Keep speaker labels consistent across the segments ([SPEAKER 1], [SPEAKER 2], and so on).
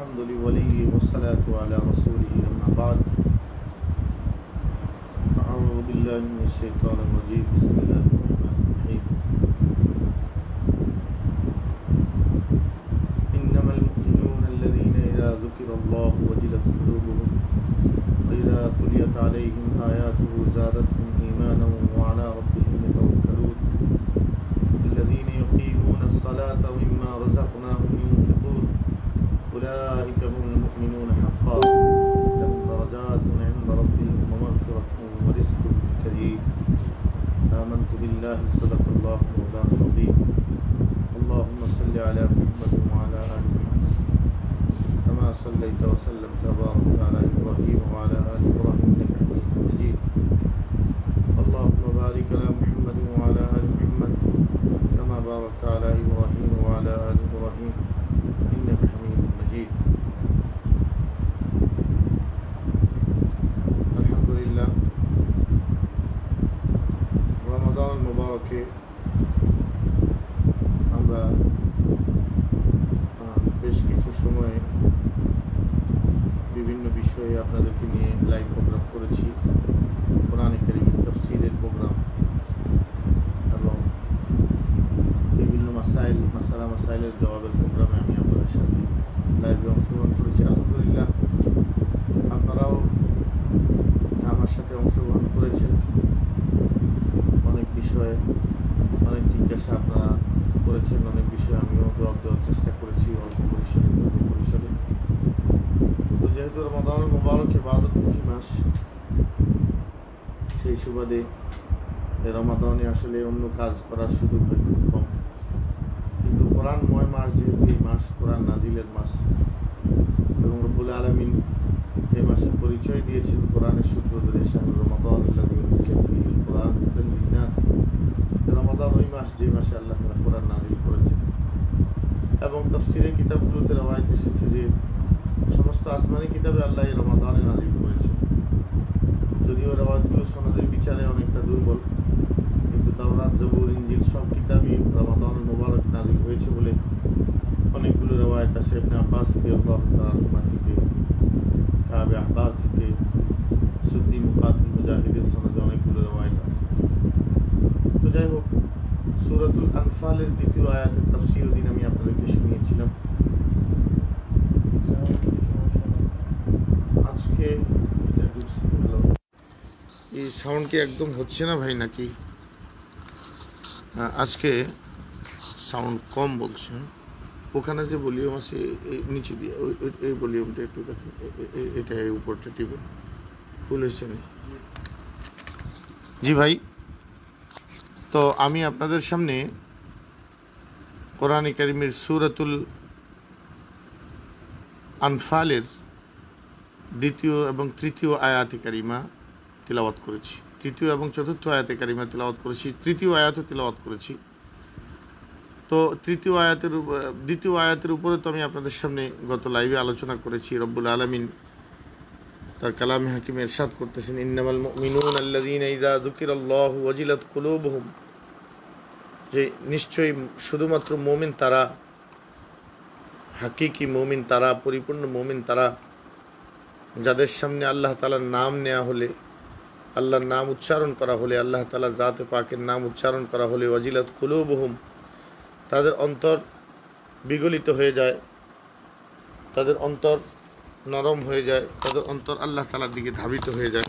[SPEAKER 1] الحمد لوليه والصلاة على رسوله أما بعد أعوذ بالله من الشيطان الرجيم بسم الله الرحمن الرحيم إنما المؤمنون الذين إذا ذكر الله وجلت قلوبهم وإذا تليت عليهم آياته زادتهم إيمانا وعلى ربهم يتوكلون الذين يقيمون الصلاة ومما رزقناهم ينفقون أولئك هم المؤمنون حقا لهم درجات عند ربهم ومغفرة ورزق كريم آمنت بالله صدق الله مولانا العظيم اللهم صل على محمد وعلى آل محمد كما صليت وسلمت وباركت على إبراهيم وعلى آل إبراهيم إنك حميد مجيد اللهم بارك على محمد وعلى آل محمد كما باركت على إبراهيم وعلى آل إبراهيم إنك حميد مجيد الحمد لله رمضان المباركে আমরা বেশ কিছু সময় বিভিন্ন বিষয়ে আপনাদেরকে নিয়ে লাইভ প্রোগ্রাম করেছি কোরআনে কারীমের তাফসীরের প্রোগ্রাম এবং বিভিন্ন মাসাইলের জবাবের প্রোগ্রামে আমি আপনাদের সাথে লাইভে অংশগ্রহণ করেছি। আলহামদুলিল্লাহ আপনারাও আমার সাথে অংশগ্রহণ করেছেন। অনেক বিষয়ে অনেক জিজ্ঞাসা আপনারা করেছেন, অনেক বিষয়ে আমিও জবাব দেওয়ার চেষ্টা করেছি অল্প পরিসরে তো যেহেতু রমাদানুল মুবারক ইবাদতমুখী মাস, সেই সুবাদে রমাদানে আসলে অন্য কাজ করার সুযোগ হয় খুব কম, কিন্তু কোরআনময় মাস যেহেতু এই মাস কোরআন নাজিলের মাস এবং রব্বুল আলামিন এই মাসের পরিচয় দিয়েছেন কোরআনের সূত্র ধরে শাহরুর রমাদান কোরআন রমাদান ওই মাস যে মাসে আল্লাহ তাআলা কোরআন নাজিল করেছেন। এবং তাফসীরের কিতাবগুলোতে রওয়ায়াত এসেছে যে সমস্ত আসমানি কিতাবে আল্লাহ এই রমাদানে নাজিল করেছেন। যদিও রওয়ায়াতগুলো সনদের বিচারে অনেকটা দুর্বল, কিন্তু তাওরাত, জবুর, ইনজিল সব কিতাবই রমাদানুল মুবারক নাজিল হয়েছে বলে অনেকগুলো রওয়ায়াত আছে। ইবনে আব্বাস রাদিয়াল্লাহু তাআলা আনহুমা থেকে, কাবে আহবার থেকে, সুদ্দি মুকাতিল মুজাহিদের সনদে অনেকগুলো রওয়ায়াত আছে। তো যাই হোক, সূরাতুল আনফালের দ্বিতীয় আয়াতের তাফসীর দিন আমি আপনাদেরকে শুনিয়েছিলাম। আজকে এই সাউন্ড কি একদম হচ্ছে না ভাই নাকি? আজকে সাউন্ড কম বলছে। ওখানে যে ভলিউম আছে এই নিচে দিয়ে এই ভলিউমটা একটু দেখেন, এটা এই উপরটা টিপে ফুল হয়েছে না। জি ভাই, তো আমি আপনাদের সামনে কোরআনে কারীমের সূরাতুল আনফালের দ্বিতীয় এবং তৃতীয় আয়াতে কারিমা তিলাওয়াত করেছি। তৃতীয় এবং চতুর্থ আয়াতে কারিমা তিলাওয়াত করেছি, তৃতীয় আয়াতও তিলাওয়াত করেছি। তো দ্বিতীয় আয়াতের উপরে তো আমি আপনাদের সামনে গত লাইভে আলোচনা করেছি। রব্বুল আলামিন তার কালামে হাকিমে ইরশাদ করতেছেন, ইন্নামাল মুমিনুনা আল্লাযীনা ইযা যুকিরাল্লাহু ওয়াজিলাত কুলুবুহুম, যে নিশ্চয়ই শুধুমাত্র মুমিন তারা, হাকিকি মুমিন তারা, পরিপূর্ণ মুমিন তারা, যাদের সামনে আল্লাহ তাআলার নাম নেওয়া হলে, আল্লাহর নাম উচ্চারণ করা হলে, আল্লাহ তাআলার জাতে পাকের নাম উচ্চারণ করা হলে ওয়াজিলাত কুলুবুহুম, তাদের অন্তর বিগলিত হয়ে যায়, তাদের অন্তর নরম হয়ে যায়, তাদের অন্তর আল্লাহ তাআলার দিকে ধাবিত হয়ে যায়।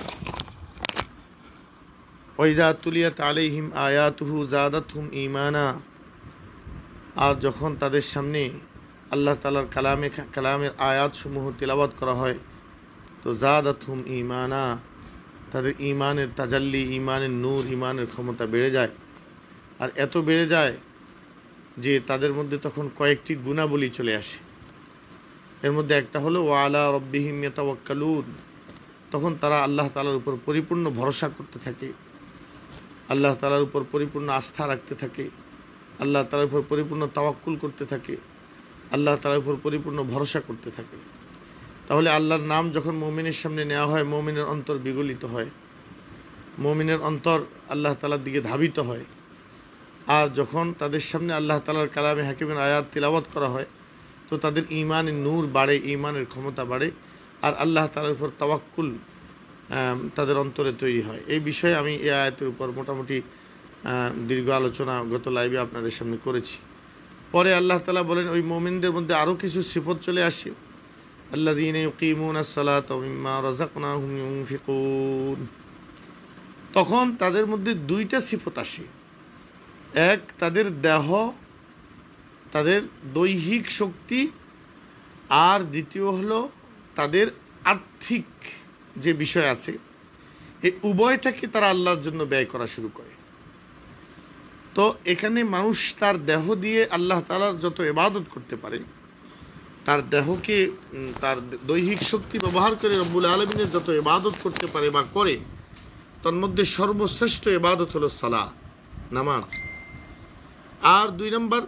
[SPEAKER 1] ওয়াইদা তুলিয়াত আলাইহিম আয়াতুহু জাদাতহুম ঈমানা, আর যখন তাদের সামনে আল্লাহ তাআলার কালামের আয়াতসমূহ তিলাওয়াত করা হয় তো জাদাতহুম ঈমানা, তাদের ঈমানের তাজাল্লি, ঈমানের নূর, ঈমানের ক্ষমতা বেড়ে যায়। আর এত বেড়ে যায় যে তাদের মধ্যে তখন কয়েকটি গুণাবলী চলে আসে। এর মধ্যে একটা হলো ওয়া আলা রাব্বিহিম ইয়াতাওয়াক্কালুন, তখন তারা আল্লাহ তাআলার উপর পরিপূর্ণ ভরসা করতে থাকে, আল্লাহ তাআলার উপর পরিপূর্ণ আস্থা রাখতে থাকে, আল্লাহ তাআলার উপর পরিপূর্ণ তাওয়াক্কুল করতে থাকে, আল্লাহ তাআলার উপর পরিপূর্ণ ভরসা করতে থাকে। তাহলে আল্লাহর নাম যখন মুমিনের সামনে নেওয়া হয়, মুমিনের অন্তর বিগলিত হয়, মুমিনের অন্তর আল্লাহ তাআলার দিকে ধাবিত হয়। আর যখন তাদের সামনে আল্লাহ তাআলার কালামে হাকিমের আয়াত তিলাওয়াত করা হয় তো তো তাদের ঈমানের নূর বাড়ে, ঈমানের ক্ষমতা বাড়ে, আর আল্লাহ তাআলার উপর তাওয়াক্কুল তাদের অন্তরে তৈরি হয়। এই বিষয়ে আমি এই আয়াতের উপর মোটামুটি দীর্ঘ আলোচনা গত লাইভে আপনাদের সামনে করেছি। পরে আল্লাহ তাআলা বলেন ওই মুমিনদের মধ্যে আরও কিছু সিফত চলে আসে, আল্লাযীনা ইউকিমুনাস সালাতা ওয়া মিম্মা রাযাকনাহুম ইউনফিকুন। তখন তাদের মধ্যে দুইটা সিফত আসে, এক তাদের দেহ, তাদের দৈহিক শক্তি, আর দ্বিতীয় হলো তাদের আর্থিক যে বিষয় আছে, এই উভয়টাকে তারা আল্লাহর জন্য ব্যয় করা শুরু করে। তো এখানে মানুষ তার দেহ দিয়ে আল্লাহ তাআলার যত ইবাদত করতে পারে, তার দেহকে তার দৈহিক শক্তি ব্যবহার করে রব্বুল আলামিনের যত ইবাদত করতে পারে বা করে, তার মধ্যে সর্বশ্রেষ্ঠ ইবাদত হলো সালাত, নামাজ। আর 2 নম্বর,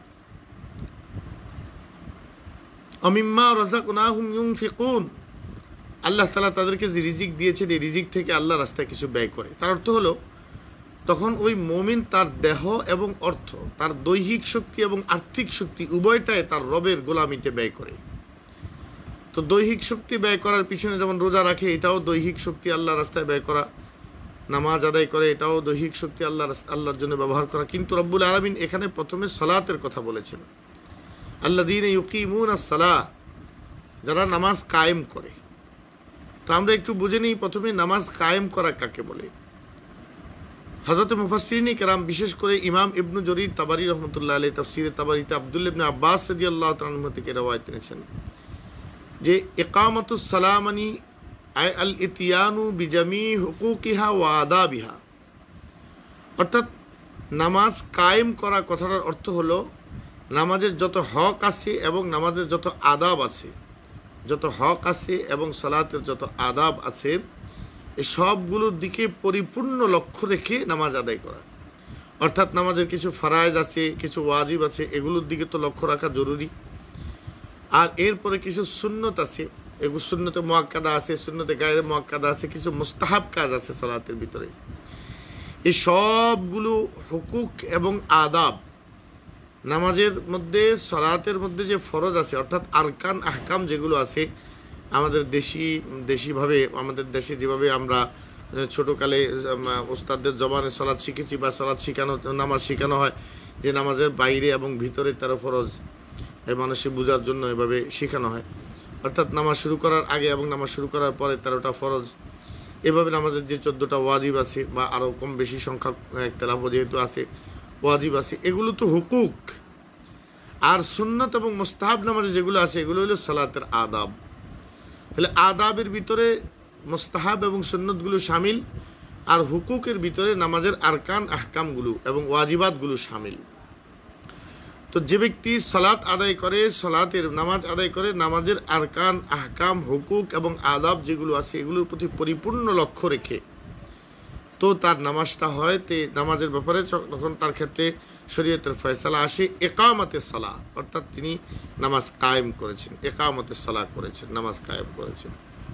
[SPEAKER 1] আমিম্মা রাযাকনাহুম ইউনফিকুন, আল্লাহ তাআলা তাদেরকে যে রিজিক দিয়েছেন এই রিজিক থেকে আল্লাহর রাস্তায় কিছু ব্যয় করে। তার অর্থ হলো তখন ওই মুমিন তার দেহ এবং অর্থ, তার দৈহিক শক্তি এবং আর্থিক শক্তি উভয়টাই তার রবের গোলামিতে ব্যয় করে। তো দৈহিক শক্তি ব্যয় করার পিছনে যেমন রোজা রাখে, এটাও দৈহিক শক্তি আল্লাহর রাস্তায় ব্যয় করা, নামাজ আদায় করে এটাও দৈহিক শক্তি আল্লাহর জন্য ব্যবহার করা। কিন্তু রব্বুল আলামিন এখানে প্রথমে সালাতের কথা বলেছেন, আল্লাযীনা ইউকিমুনাস সালাহ, যারা নামাজ কায়েম করে। তো আমরা একটু বুঝে নিই প্রথমে নামাজ কায়েম করা কাকে বলে। হযরত মুফাসসিরিন কেরাম, বিশেষ করে ইমাম ইবনু জরির তাবারি রহমতুল্লাহ আলাইহি তাফসীরে তাবারিতে আব্দুল্লাহ ইবনে আব্বাস রাদিয়াল্লাহু তাআলা আনহু থেকে রওয়ায়াত এনেছেন যে ইকামাতুস সালাহ মানি আল ইতিয়ানু বিজামি হুকুকিহা ওয়া আদাবিহা, অর্থাৎ নামাজ কায়েম করা কথাটার অর্থ হলো নামাজের যত হক আছে এবং নামাজের যত আদাব আছে, যত হক আছে এবং সালাতের যত আদাব আছে, এই সবগুলোর দিকে পরিপূর্ণ লক্ষ্য রেখে নামাজ আদায় করা। অর্থাৎ নামাজের কিছু ফরায়েজ আছে, কিছু ওয়াজিব আছে, এগুলোর দিকে তো লক্ষ্য রাখা জরুরি। আর এরপরে কিছু সুন্নত আছে, এগুলো সুন্নতে মুআক্কাদা আছে, সুন্নতে গায়রে মুআক্কাদা আছে, কিছু মুস্তাহাব কাজ আছে সালাতের ভিতরে। এই সবগুলো হুকুক এবং আদাব নামাজের মধ্যে, সালাতের মধ্যে যে ফরজ আছে, অর্থাৎ আরকান আহকাম যেগুলো আছে, আমাদের দেশিভাবে আমাদের দেশে যেভাবে আমরা ছোটোকালে ওস্তাদদের জবানে সালাত শিখেছি বা সালাত শেখানো, নামাজ শেখানো হয় যে নামাজের বাইরে এবং ভিতরে 13 ফরজ, এই মানুষের বোঝার জন্য এভাবে শেখানো হয়। অর্থাৎ নামাজ শুরু করার আগে এবং নামাজ শুরু করার পরে 13টা ফরজ, এভাবে নামাজের যে 14টা ওয়াজিব আছে বা আরও কম বেশি সংখ্যা ইখতিলাফ যেহেতু আছে, ওয়াজিব আছে, এগুলো তো হুকুক। আর সুন্নত এবং মুস্তাহাব নামাজে যেগুলো আছে এগুলো হলো সালাতের আদাব। তাহলে আদাবের ভিতরে মুস্তাহাব এবং সুন্নতগুলো শামিল, আর হুকুকের ভিতরে নামাজের আরকান আহকামগুলো এবং ওয়াজিবাতগুলো শামিল। তো যে ব্যক্তি সালাত আদায় করে, সালাতের নামাজ আদায় করে, নামাজের আরকান আহকাম হুকুক এবং আদাব যেগুলো আছে এগুলোর প্রতি পরিপূর্ণ লক্ষ্য রেখে তো তার নামাজটা হয়, তে নামাজের ব্যাপারে তখন তার ক্ষেত্রে শরীয়তের ফয়সালা আসে ইকামতের সালাহ, অর্থাৎ তিনি নামাজ কায়েম করেছেন, ইকামতের সালাহ করেছেন, নামাজ কায়েম করেছেন।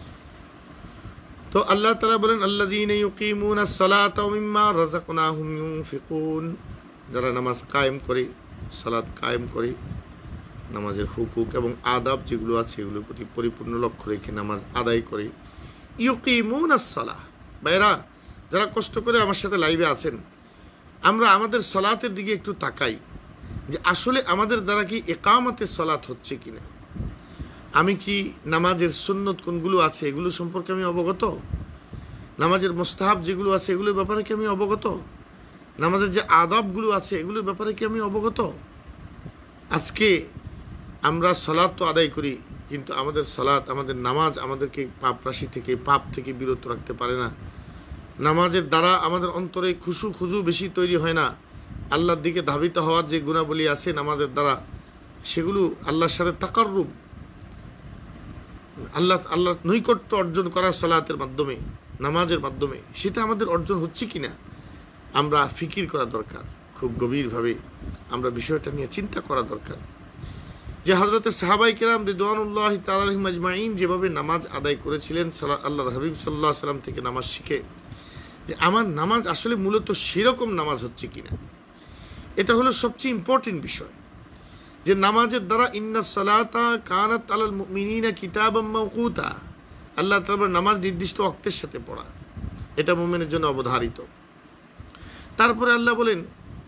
[SPEAKER 1] তো আল্লাহ তাআলা বলেন আল্লাযীনা ইউকিমুনাস সালাতা ওয়া মিম্মা রাযাকনাহুম ইউনফিকুন, যারা নামাজ কায়েম করে, সালাত কায়েম করে, নামাজের হুকুক এবং আদাব যেগুলো আছে এগুলোর প্রতি পরিপূর্ণ লক্ষ্য রেখে নামাজ আদায় করে। ইউকিমুনাস সালাহ, ভাইরা যারা কষ্ট করে আমার সাথে লাইভে আছেন, আমরা আমাদের সালাতের দিকে একটু তাকাই যে আসলে আমাদের দ্বারা কি ইকামতের সালাত হচ্ছে কিনা। আমি কি নামাজের সুন্নত কোনগুলো আছে এগুলো সম্পর্কে আমি অবগত? নামাজের মুস্তাহাব যেগুলো আছে এগুলোর ব্যাপারে কি আমি অবগত? নামাজের যে আদাবগুলো আছে এগুলোর ব্যাপারে কি আমি অবগত? আজকে আমরা সালাত তো আদায় করি, কিন্তু আমাদের সালাত, আমাদের নামাজ আমাদেরকে পাপ রাশি থেকে, পাপ থেকে বিরত রাখতে পারে না। নামাজের দ্বারা আমাদের অন্তরে খুজু বেশি তৈরি হয় না। আল্লাহর দিকে ধাবিত হওয়ার যে গুণাবলী আছে নামাজের দ্বারা, সেগুলো আল্লাহর সাথে তাকাররুব, আল্লাহর নৈকট্য অর্জন করার সালাতের মাধ্যমে, নামাজের মাধ্যমে, সেটা আমাদের অর্জন হচ্ছে কিনা আমরা ফিকির করা দরকার। খুব গভীরভাবে আমরা বিষয়টা নিয়ে চিন্তা করা দরকার যে হযরতে সাহাবায়ে কেরাম রিদওয়ানুল্লাহি তাআলা আলাইহিম আজমাইন যেভাবে নামাজ আদায় করেছিলেন, আল্লাহর হাবিব সাল্লাল্লাহু আলাইহি ওয়াসাল্লাম থেকে নামাজ শিখে, যে আমার নামাজ আসলে মূলত সেরকম নামাজ হচ্ছে কিনা, এটা হলো সবচেয়ে ইম্পর্টেন্ট বিষয়। যে নামাজের দ্বারা ইন্নাস সালাতা কানাত আলাল মুমিনিনা কিতাবাম মাওকুতা, আল্লাহ তাআলা নামাজ নির্দিষ্ট ওয়াক্তের সাথে পড়া, এটা মুমিনের জন্য অবধারিত। তারপরে আল্লাহ বলেন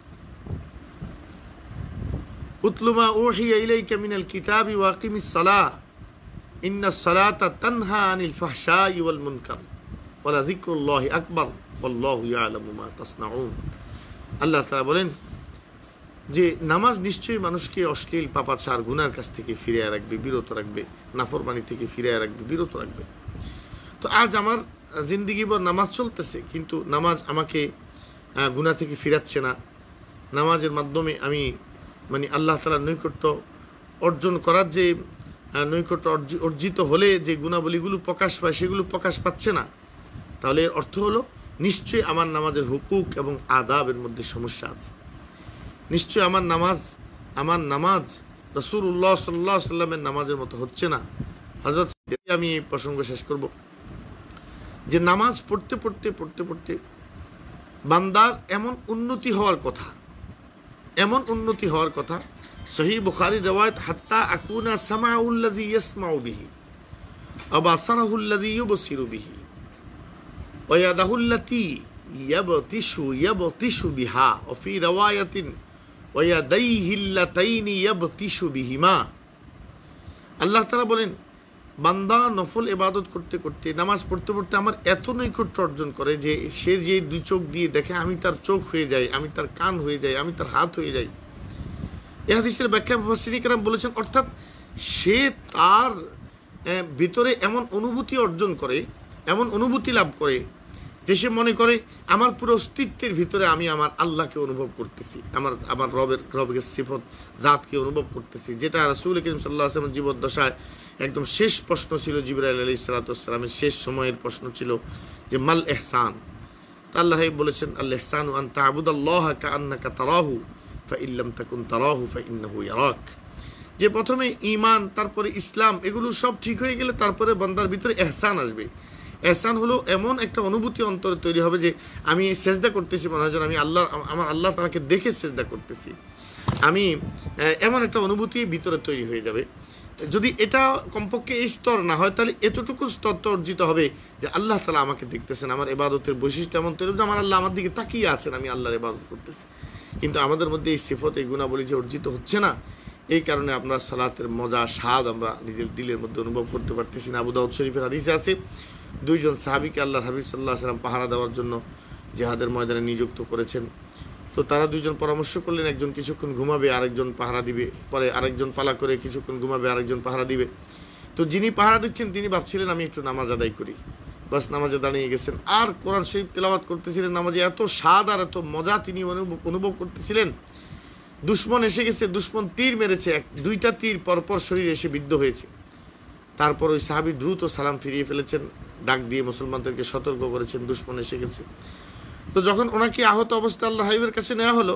[SPEAKER 1] উতলু মা উহিয়া ইলাইকা মিনাল কিতাবি ওয়া আকিমিস সালাহ ইন্নাস সালাতা তানহা আনিল ফাহশাই ওয়াল মুনকার ওয়া লাযিকরুল্লাহি আকবার ওয়াল্লাহু ইয়ালামু মা তাসনাউন। আল্লাহ তাআলা বলেন যে নামাজ নিশ্চয়ই মানুষকে অশ্লীল পাপাচার গুনার কাছ থেকে ফিরিয়ে রাখবে, বিরত রাখবে, নাফরমানি থেকে ফিরিয়ে রাখবে, বিরত রাখবে। তো আজ আমার জিন্দিগিভর নামাজ চলতেছে, কিন্তু নামাজ আমাকে গুনাহ থেকে ফিরাচ্ছে না। নামাজের মাধ্যমে আমি আল্লাহ তাআলার নৈকট্য অর্জন করার যে নৈকট্য অর্জিত হলে যে গুণাবলীগুলো প্রকাশ পায় সেগুলো প্রকাশ পাচ্ছে না, তাহলে এর অর্থ হলো নিশ্চয়ই আমার নামাজের হুকুক এবং আদাবের মধ্যে সমস্যা আছে। নিশ্চয়ই আমার নামাজ রাসূলুল্লাহ সাল্লাল্লাহু আলাইহি ওয়াসাল্লামের নামাজের মতো হচ্ছে না। হযরত আমি এই প্রসঙ্গ শেষ করব যে নামাজ পড়তে পড়তে বান্দার এমন উন্নতি হওয়ার কথা সহিহ বুখারীর riwayat হাত্তা আকুনা সামাউল্লাযী ইয়াসমাউ বিহি ওয়া বাসারাহুল্লাযী ইউবসিরু বিহি ওয়া ইয়াদাহুল্লাতী ইয়াবতিশু বিহা ওয়া ফি riwayatin ওয়া ইয়াদাইহিল্লাতাইনি ইয়াবতিশু বিহিমা। আল্লাহ তাআলা বলেন বান্দা নফল ইবাদত করতে করতে, নামাজ পড়তে পড়তে আমার এত নৈকট্য অর্জন করে যে সে যে দুই চোখ দিয়ে দেখে আমি তার চোখ হয়ে যাই, আমি তার কান হয়ে যাই, আমি তার হাত হয়ে যাই। এই হাদিসের ব্যাখ্যা মুফাসসিরিন কেরাম বলেছেন, অর্থাৎ সে তার ভিতরে এমন অনুভূতি অর্জন করে, এমন অনুভূতি লাভ করে যে সে মনে করে আমার পুরো অস্তিত্বের ভিতরে আমি আমার আল্লাহকে অনুভব করতেছি, আমার রবের সিফত জাতকে অনুভব করতেছি। যেটা রাসূল করিম সাল্লাল্লাহু আলাইহি ওয়াসাল্লাম জীবদ্দশায় একদম শেষ প্রশ্ন ছিল, জিবরাইল আলাইহিস সালাতু ওয়াস সালামের শেষ সময়ের প্রশ্ন ছিল যে মাল ইহসান। তা আল্লাহ বলেছেন আল ইহসানু আন তা'বুদাল্লাহা কাআন্নাকা তারাহু ফাইন লাম তাকুন তারাহু ফাইন্নাহু ইয়ারাক। যে প্রথমে ঈমান, তারপরে ইসলাম, এগুলো সব ঠিক হয়ে গেলে তারপরে বান্দার ভিতরে ইহসান আসবে। ইহসান হলো এমন একটা অনুভূতি অন্তরে তৈরি হবে যে আমি সেজদা করতেছি, মনে হয় যেন আমি আমার আল্লাহ তাআলাকে দেখে সেজদা করতেছি, আমি এমন একটা অনুভূতি ভিতরে তৈরি হয়ে যাবে। যদি এটা কমপক্ষে এই স্তর না হয়, তাহলে এতটুকু স্তর তো অর্জিত হবে যে আল্লাহ তাআলা আমাকে দেখতেছেন, আমার ইবাদতের বৈশিষ্ট্য এমন তৈরি যে আমার আল্লাহ আমার দিকে তাকিয়ে আছেন, আমি আল্লাহর ইবাদত করতেছি। কিন্তু আমাদের মধ্যে এই সিফত, এই গুণাবলী যে অর্জিত হচ্ছে না, এই কারণে আমরা সালাতের মজা, স্বাদ আমরা নিজের দিলের মধ্যে অনুভব করতে পারতেছি না। আবু দাউদ শরীফের হাদিসে আছে, দুইজন সাহাবীকে আল্লাহর হাবিব সাল্লাল্লাহু আলাইহি ওয়াসাল্লাম পাহারা দেওয়ার জন্য জিহাদের ময়দানে নিযুক্ত করেছেন। তো তারা দুইজন পরামর্শ করলেন, একজন কিছুক্ষণ ঘুমাবে, আরেকজন পাহারা দিবে, পরে আরেকজন পালা করে কিছুক্ষণ ঘুমাবে, আরেকজন পাহারা দিবে। তো যিনি পাহারা দিচ্ছেন তিনি ভাবছিলেন আমি একটু নামাজ আদায় করি, বাস নামাজে দাঁড়িয়ে গেছেন। আর কোরআন শরীফ তেলাওয়াত করতেছিলেন, নামাজে এত স্বাদ আর এত মজা তিনি অনুভব করতেছিলেন। দুশমন এসে গেছে, দুশমন তীর মেরেছে, দুইটা তীর পরপর শরীরে এসে বিদ্ধ হয়েছে। তারপর ওই সাহাবী দ্রুত সালাম ফিরিয়ে ফেলেছেন, ডাক দিয়ে মুসলমানদেরকে সতর্ক করেছেন দুশমন এসে গেছে। তো যখন ওনাকে আহত অবস্থা আল্লাহ হাবিবের কাছে নেওয়া হলো,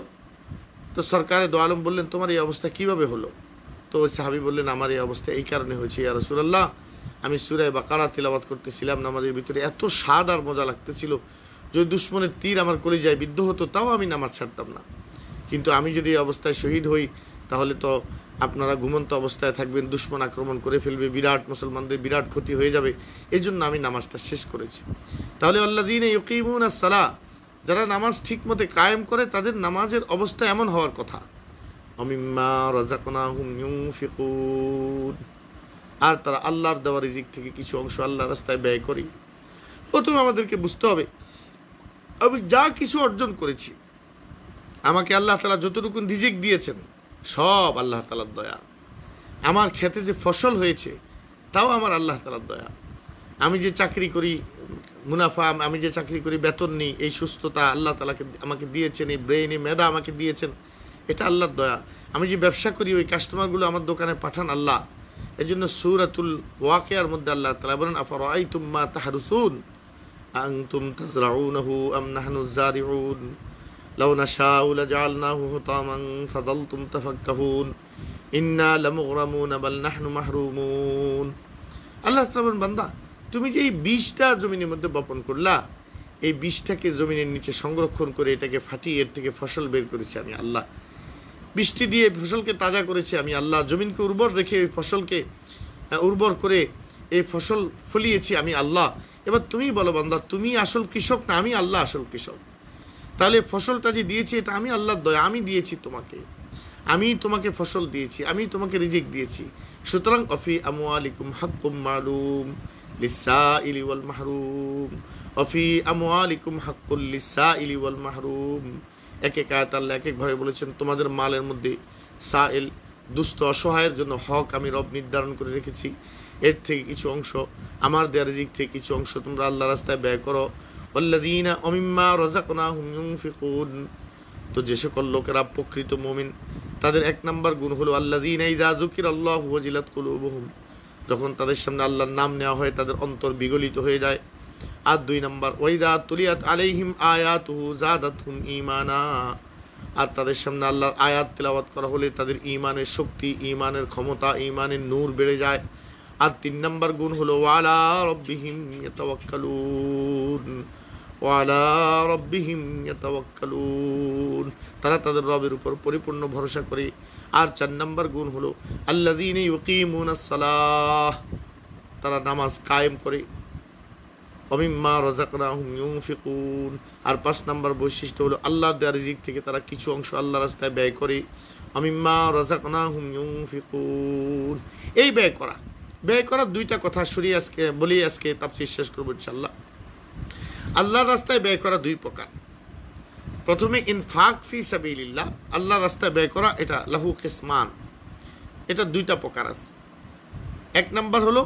[SPEAKER 1] তো সরকারে দো আলম বললেন তোমার এই অবস্থা কিভাবে হলো? তো ওই সাহাবী বললেন আমার এই অবস্থা এই কারণে হয়েছে ইয়া রাসূলুল্লাহ, আমি সূরা বাকারা তিলাওয়াত করতেছিলাম, নামাজের ভিতরে এত স্বাদ আর মজা লাগতেছিল, যদি দুশমনের তীর আমার কলিজায় বিদ্ধ হতো তাও আমি নামাজ ছাড়তাম না। কিন্তু আমি যদি এই অবস্থায় শহীদ হই তাহলে তো আপনারা ঘুমন্ত অবস্থায় থাকবেন, দুশমন আক্রমণ করে ফেলবে, মুসলমানদের বিরাট ক্ষতি হয়ে যাবে, এই জন্য আমি নামাজটা শেষ করেছি। তাহলে আল্লাযীনা ইউকিমুনাস সালাহ, যারা নামাজ ঠিক মতো কায়েম করে তাদের নামাজের অবস্থা এমন হওয়ার কথা। ওমিম্মা রাযাকনাহুম ইউনফিকুন, আর তারা আল্লাহর দেওয়া রিজিক থেকে কিছু অংশ আল্লাহর রাস্তায় ব্যয় করে। প্রথমে আমাদেরকে বুঝতে হবে আমি যা কিছু অর্জন করেছি, আমাকে আল্লাহ তাআলা যতটুকু রিজিক দিয়েছেন সব আল্লাহ তাআলার দয়া। আমার খেতে যে ফসল হয়েছে তাও আমার আল্লাহ তাআলার দয়া। আমি যে চাকরি করি মুনাফা, আমি যে চাকরি করি বেতন নিই, এই সুস্থতা আল্লাহ তাআলাকে আমাকে দিয়েছেন, এই ব্রেন, এই মেধা আমাকে দিয়েছেন, এটা আল্লাহর দয়া। আমি যে ব্যবসা করি ওই কাস্টমারগুলো আমার দোকানে পাঠান আল্লাহ। এই জন্য সূরাতুল ওয়াকিয়ার মধ্যে আল্লাহ তাআলা বলেন আফারাআইতুম মা তাহরুসুন আনতুম তাজরাউনাহু আম নাহনুজ জারিউন লাউ নাশাউ লাজআলনাহু হুতামান ফাযালতুম তাফাক্কাহুন ইন্না লামুগরামুন বাল নাহনু মাহরুমুন। আল্লাহ তাআলা বলেন বান্দা তুমি যে এই বীজটা জমিনের মধ্যে বপন করলা, এই বীজটাকে জমিনের নিচে সংরক্ষণ করে এটাকে ফাটিয়ে এর থেকে ফসল বের করেছি আমি আল্লাহ। বৃষ্টি দিয়ে ফসলকে তাজা করেছি আমি আল্লাহ, জমিনকে উর্বর রেখে এই ফসলকে উর্বর করে এই ফসল ফলিয়েছি আমি আল্লাহ। এবার তুমি বলো বান্দা, তুমি আসল কৃষক না আমি আল্লাহ আসল কৃষক? তাহলে ফসলটা যে দিয়েছি এটা আমি আল্লাহর দয়া, আমি দিয়েছি তোমাকে, আমি তোমাকে ফসল দিয়েছি, আমি তোমাকে রিজিক দিয়েছি। সুতরাং অফি আমওয়ালিকুম হাক্কুম মালুম লিসাইলি ওয়াল মাহরুম, অফি আমওয়ালিকুম হাক্কুল লিসাইলি ওয়াল মাহরুম। এক এক আয়াত আল্লাহ এক একভাবে বলেছেন, তোমাদের মালের মধ্যে সাইল দুস্থ অসহায়ের জন্য হক আমি রব নির্ধারণ করে রেখেছি। এর থেকে কিছু অংশ আমার দেয়া রিজিক থেকে কিছু অংশ তোমরা আল্লাহর রাস্তায় ব্যয় করো। ওয়াল্লাযীনা মিম্মা রাযাকনাহুম ইউনফিকুন, তো যে সকল লোকেরা প্রকৃত মুমিন তাদের এক নাম্বার গুণ হলো আল্লাযীনা ইযা যুকিরাল্লাহু ওয়াজিলাত কুলুবুহুম, যখন তাদের সামনে আল্লাহর নাম নেওয়া হয় তাদের অন্তর বিগলিত হয়ে যায়। আর 2 নাম্বার ওয়াইদা তুলিয়াত আলাইহিম আয়াতুহু যাদাতহুম ঈমানা, আর তাদের সামনে আল্লাহর আয়াত তেলাওয়াত করা হলে তাদের ঈমানের শক্তি, ঈমানের ক্ষমতা, ঈমানের নূর বেড়ে যায়। আর 3 নাম্বার গুণ হলো ওয়ালা রাব্বিহিম ইয়াতাওয়াক্কালুন, ওয়ালা রাব্বিহিম ইয়াতাওয়াক্কালুন, তারা তাদের রবের উপর পরিপূর্ণ ভরসা করে। আর 4 নাম্বার গুণ হলো আল্লাযীনা ইউকিমুনাস সালাহ, তারা নামাজ কায়েম করে। ওমিম্মা রাযাকনাহুম ইউনফিকুন, আর 5 নাম্বার বৈশিষ্ট্য হলো আল্লাহর দেয়া রিজিক থেকে তারা কিছু অংশ আল্লাহর রাস্তায় ব্যয় করে। ওমিম্মা রাযাকনাহুম ইউনফিকুন, এই ব্যয় করা 2টা কথা শুনি আজকে বলি, আজকে তাফসীর শেষ করব ইনশাআল্লাহ। আল্লাহর রাস্তায় ব্যয় করা 2 প্রকার। প্রথমে ইনফাক ফি সাবিলিল্লাহ, আল্লাহর রাস্তায় ব্যয় করা, এটা লাহু কিসমান, এটা 2টা প্রকার আছে। 1 নাম্বার হলো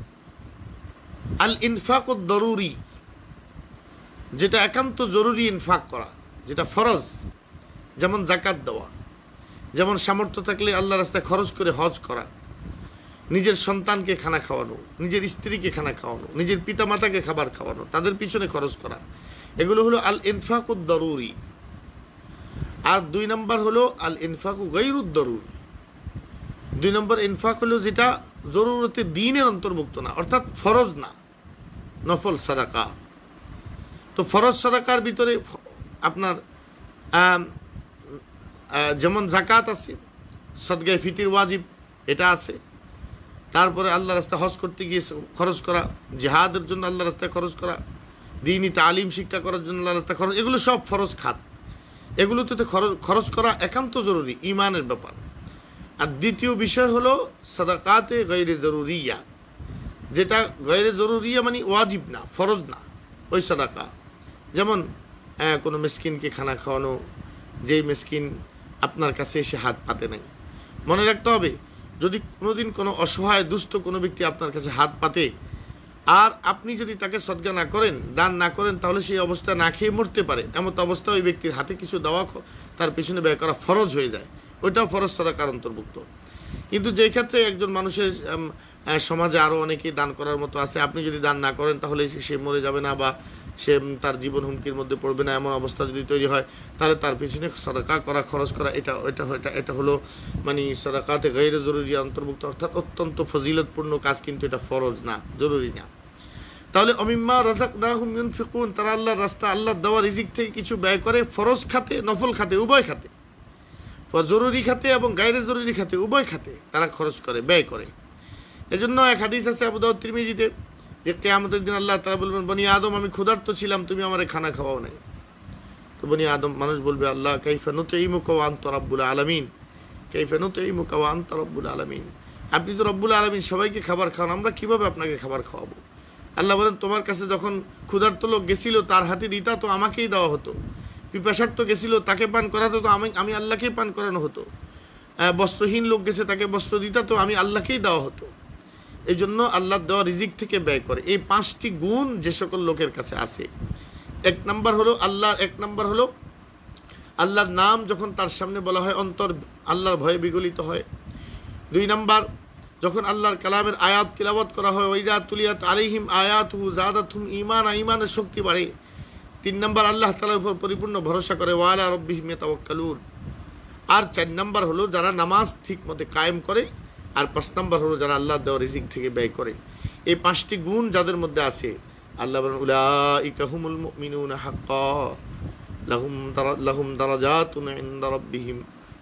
[SPEAKER 1] আল ইনফাকুদ দরুরি, যেটা একান্ত জরুরি ইনফাক করা, যেটা ফরজ, যেমন যাকাত দেওয়া, যেমন সামর্থ্য থাকলে আল্লাহর রাস্তায় খরচ করে হজ করা, নিজের সন্তানকে খানা খাওয়ানো, নিজের স্ত্রীকে খানা খাওয়ানো, নিজের পিতামাতাকে খাবার খাওয়ানো, তাদের পিছনে খরচ করা, এগুলো হলো আল ইনফাকুদ দরুরি। আর 2 নাম্বার হলো আল ইনফাকু গায়রুদ দরুরি। 2 নম্বর ইনফাক হলো যেটা জরুরতে দ্বীনের অন্তর্ভুক্ত না, অর্থাৎ ফরজ না, নফল সাদাকা। তো ফরজ সাদাকার ভিতরে আপনার যেমন যাকাত আছে, সদকায়ে ফিতর ওয়াজিব এটা আছে, তারপরে আল্লাহর রাস্তায় হজ করতে গিয়ে খরচ করা, জিহাদের জন্য আল্লাহর রাস্তায় খরচ করা, দ্বীনি তালিম শিক্ষা করার জন্য আল্লাহর রাস্তায় খরচ, এগুলো সব ফরজ খাত। এগুলোতে খরচ করা একান্ত জরুরি, ঈমানের ব্যাপার। আর 2য় বিষয় হলো সাদাকাতে গায়রে জরুরিয়া, যেটা গায়রে জরুরিয়া মানে ওয়াজিব না, ফরজ না, ওই সাদাকা। যেমন কোনো মিসকিনকে খানা খাওয়ানো, যেই মিসকিন আপনার কাছে এসে হাত পাতে নাই। মনে রাখতে হবে, যদি কোনোদিন কোনো অসহায় দুস্থ কোনো ব্যক্তি আপনার কাছে হাত পাতে আর আপনি যদি তাকে সদকা না করেন, দান না করেন, তাহলে সেই অবস্থা না খেয়ে মরতে পারে। এমন অবস্থা ওই ব্যক্তির হাতে কিছু দেওয়া, তার পিছনে ব্যয় করা ফরজ হয়ে যায়, ওইটাও ফরজ সাদাকার অন্তর্ভুক্ত। কিন্তু যেই ক্ষেত্রে একজন মানুষের সমাজে আরও অনেকেই দান করার মতো আছে, আপনি যদি দান না করেন তাহলে সে মরে যাবে না বা সে তার জীবন হুমকির মধ্যে পড়বে না, এমন অবস্থা যদি তৈরি হয়, তাহলে তার পিছনে সাদাকা করা, খরচ করা, এটা হলো মানে সাদাকাতে গায়রে জরুরি অন্তর্ভুক্ত, অর্থাৎ অত্যন্ত ফজিলতপূর্ণ কাজ, কিন্তু এটা ফরজ না, জরুরি না। তাহলে অমিম্মা রাযাকনাহুম ইউনফিকুন, তারা আল্লাহর রাস্তা, আল্লাহর দেওয়া রিজিক থেকে কিছু ব্যয় করে, ফরজ খাতে, নফল খাতে, উভয় খাতে, জরুরি খাতে এবং গায়রে জরুরি খাতে, উভয় খাতে তারা খরচ করে, ব্যয় করে। এজন্য এক হাদিস আছে আবু দাউদ তিরমিজিতে, যে কিয়ামতের দিন আল্লাহ তাআলা বলবেন, বনি আদম আমি ক্ষুধার্ত ছিলাম, তুমি আমারে খানা খাওয়াও নাই। তো বনি আদম মানুষ বলবে, আল্লাহ কাইফা নুতঈমুকা ওয়া আনতা রাব্বুল আলামিন, কাইফা নুতঈমুকা ওয়া আনতা রাব্বুল আলামিন, আপনি তো রব্বুল আলামিন, সবাইকে খাবার খাওয়ান, আমরা কিভাবে আপনাকে খাবার খাওয়াবো? আল্লাহ বলেন, তোমার কাছে যখন ক্ষুধার্ত লোক গেছিল তার হাতে দিতা তো আমাকেই দেওয়া হতো, পিপাসার্থ গেছিল তাকে পান করাতো তো আমি আল্লাহকেই পান করানো হতো, বস্ত্রহীন লোক গেছে তাকে বস্ত্র দিতা তো আমি আল্লাহকেই দেওয়া হতো। এই জন্য আল্লাহ দেওয়া রিজিক থেকে ব্যয় করে। এই 5টি গুণ যে সকল লোকের কাছে আছে, 1 নাম্বার হলো আল্লাহর নাম যখন তার সামনে বলা হয় অন্তর আল্লাহর ভয়ে বিগলিত হয়। 2 নাম্বার, যখন আল্লাহর কালামের আয়াত তিলাওয়াত করা হয়, ওয়াইদা তুলিয়াত আলাইহিম আয়াতুহু যাদাতহুম ঈমানা, ঈমানের শক্তি বাড়ে। 3 নাম্বার, আল্লাহ তাআলার উপর পরিপূর্ণ ভরসা করে, ওয়ালা রাব্বিহিম ইয়াতাওয়াক্কালুন। আর 4 নাম্বার হলো যারা নামাজ ঠিকমতো কায়েম করে। আর 5 নাম্বার হলো যারা আল্লাহ দেওয়া রিজিক থেকে ব্যয় করে। এই 5টি গুণ যাদের মধ্যে আছে, আল্লাহ বলেন, উলাইকা হুমুল মুমিনুনা হাক্কা লাহুম দারাজাতুন ইনদা রাব্বিহিম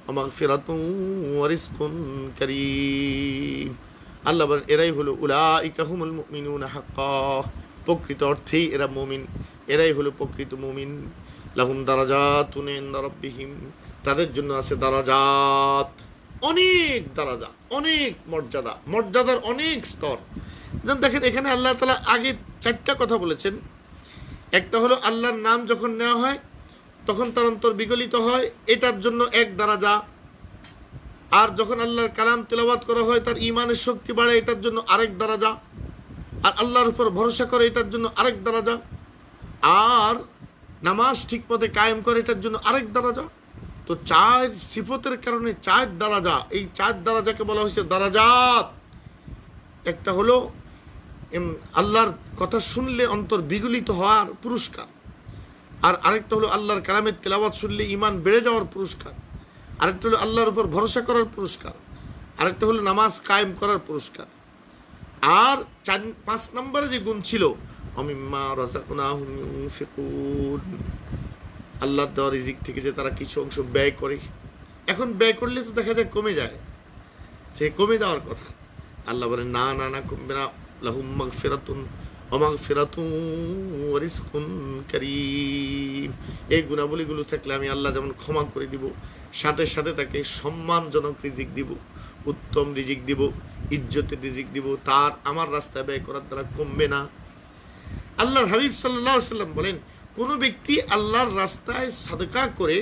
[SPEAKER 1] ওয়া মাগফিরাতুন ওয়া রিজকুন কারীম। আল্লাহ বলেন এরাই হলো উলাইকা হুমুল মুমিনুনা হাক্কা, প্রকৃত অর্থেই এরা মুমিন, এরাই হলো প্রকৃত মুমিন। লাহুম দারাজাতুন ইনদা রাব্বিহিম, তাদের জন্য আছে দারাজাত, অনেক দারাজা, অনেক মর্যাদা, মর্যাদার অনেক স্তর। যেন দেখেন এখানে আল্লাহ তাআলা আগে 4টা কথা বলেছেন। একটা হলো আল্লাহর নাম যখন নেওয়া হয় তখন তার অন্তর বিগলিত হয়, এটার জন্য এক দারাজা। আর যখন আল্লাহর কালাম তেলাওয়াত করা হয় তার ঈমানের শক্তি বাড়ে, এটার জন্য আরেক দারাজা। আর আল্লাহর উপর ভরসা করে এটার জন্য আরেক দারাজা। আর নামাজ ঠিক পথে কায়েম করে এটার জন্য আরেক দারাজা। তো 4 সিফতের কারণে 4 দারাজা, এই 4 দারাজাকে বলা হয়েছে দারাজাত। একটা হলো আল্লাহর কথা শুনলে অন্তর বিগলিত হওয়ার পুরস্কার, আর আরেকটা হলো আল্লাহর কালামের তেলাওয়াত শুনলে ঈমান বেড়ে যাওয়ার পুরস্কার, আরেকটা হলো আল্লাহর উপর ভরসা করার পুরস্কার, আরেকটা হলো নামাজ কায়েম করার পুরস্কার। আর 5 নম্বরে যে গুণ ছিল অমিম্মা রাযাকনাহুম ইউনফিকুন, আল্লাহর দেওয়া রিজিক থেকে যে তারা কিছু অংশ ব্যয় করে। এখন ব্যয় করলে তো দেখা যায় কমে যায়, যে কমে যাওয়ার কথা। আল্লাহ বলেন না না না, কমবে না। লাহুম মাগফিরাতুন ওয়া মাগফিরাতুন ওয়া রিজকুন কারীম, এই গুণাবলীগুলো থাকলে আমি আল্লাহ যেমন ক্ষমা করে দিব, সাথে সাথে তাকে সম্মানজনক রিজিক দিব, উত্তম রিজিক দিব, ইজ্জতের রিজিক দিব। তার আমার রাস্তায় ব্যয় করার দ্বারা কমবে না। আল্লাহর হাবিব সাল্লাল্লাহু আলাইহি ওয়াসাল্লাম বলেন কোন ব্যক্তি আল্লাহর রাস্তায় সাদকা করে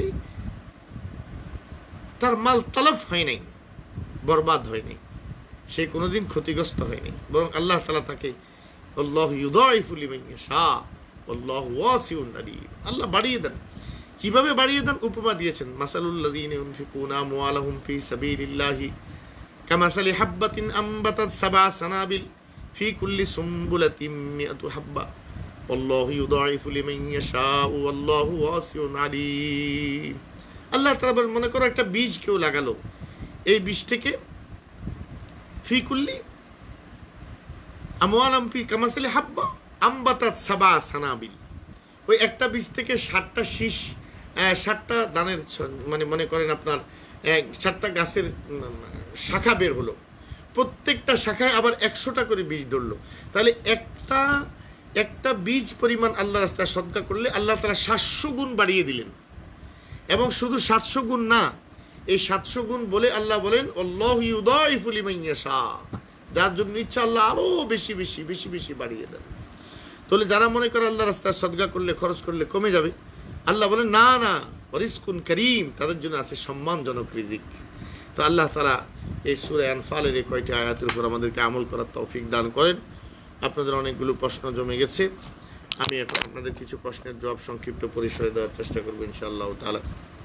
[SPEAKER 1] তার মাল তলব হয় নাই, বরবাদ হয় নাই, সে কোনোদিন ক্ষতিগ্রস্ত হয়নি, বরং আল্লাহ তাআলা তাকে আল্লাহু ইউদাইফু লিমান ইয়াশা ওয়াল্লাহু ওয়াসিউন আলীম, আল্লাহ বাড়িয়ে দেন। কিভাবে বাড়িয়ে দেন? উপমা দিয়েছেন, মাসালুল লাযিনা ইউনফিকুনা আমওয়ালাহুম ফি সাবিলিল্লাহি কামাসালি হাববাতিন আমবাতাত সাবআ সানাবিল ফি কুল্লি সুমবুলাতিন মিআতু হাব্বা ওয়াল্লাহু ইউদাইফু লিমান ইয়াশা ওয়াল্লাহু ওয়াসিউন আলীম। আল্লাহ তাআলা মনে করো একটা বীজ কেউ লাগালো, এই বীজ থেকে ফি কুল্লি আমওয়ালাম ফি কামাসালি হাব্বা আমবাতাত সাবআ সানাবিল, ওই একটা বীজ থেকে 7টা শীষ, 7টা দানের, মানে মনে করেন আপনার 7টা গাছের শাখা বের হলো, প্রত্যেকটা শাখায় আবার 100টা করে বীজ ধরলো। তাহলে একটা বীজ পরিমাণ আল্লাহ রাস্তায় সদকা করলে আল্লাহ তাআলা 700 গুণ বাড়িয়ে দিলেন। এবং শুধু 700 গুণ না, এই 700 গুণ বলে আল্লাহ বলেন আল্লাহু ইউদাইফু লিমান ইয়াশা, যার জন্য ইচ্ছা আল্লাহ আরো বেশি বেশি বেশি বেশি বাড়িয়ে দেন। তাহলে যারা মনে করে আল্লাহ রাস্তায় সদকা করলে, খরচ করলে কমে যাবে, আল্লাহ বলেন না না, রিজকুন কারীম, তাদের জন্য আছে সম্মানজনক রিজিক। তো আল্লাহ তাআলা এই সূরা আনফালের এই কয়টি আয়াতের উপর আমাদেরকে আমল করার তৌফিক দান করেন। আপনাদের অনেকগুলো প্রশ্ন জমে গেছে, আমি এখন আপনাদের কিছু প্রশ্নের জবাব সংক্ষিপ্ত পরিসরে দেওয়ার চেষ্টা করবো ইনশাআল্লাহ তাআলা।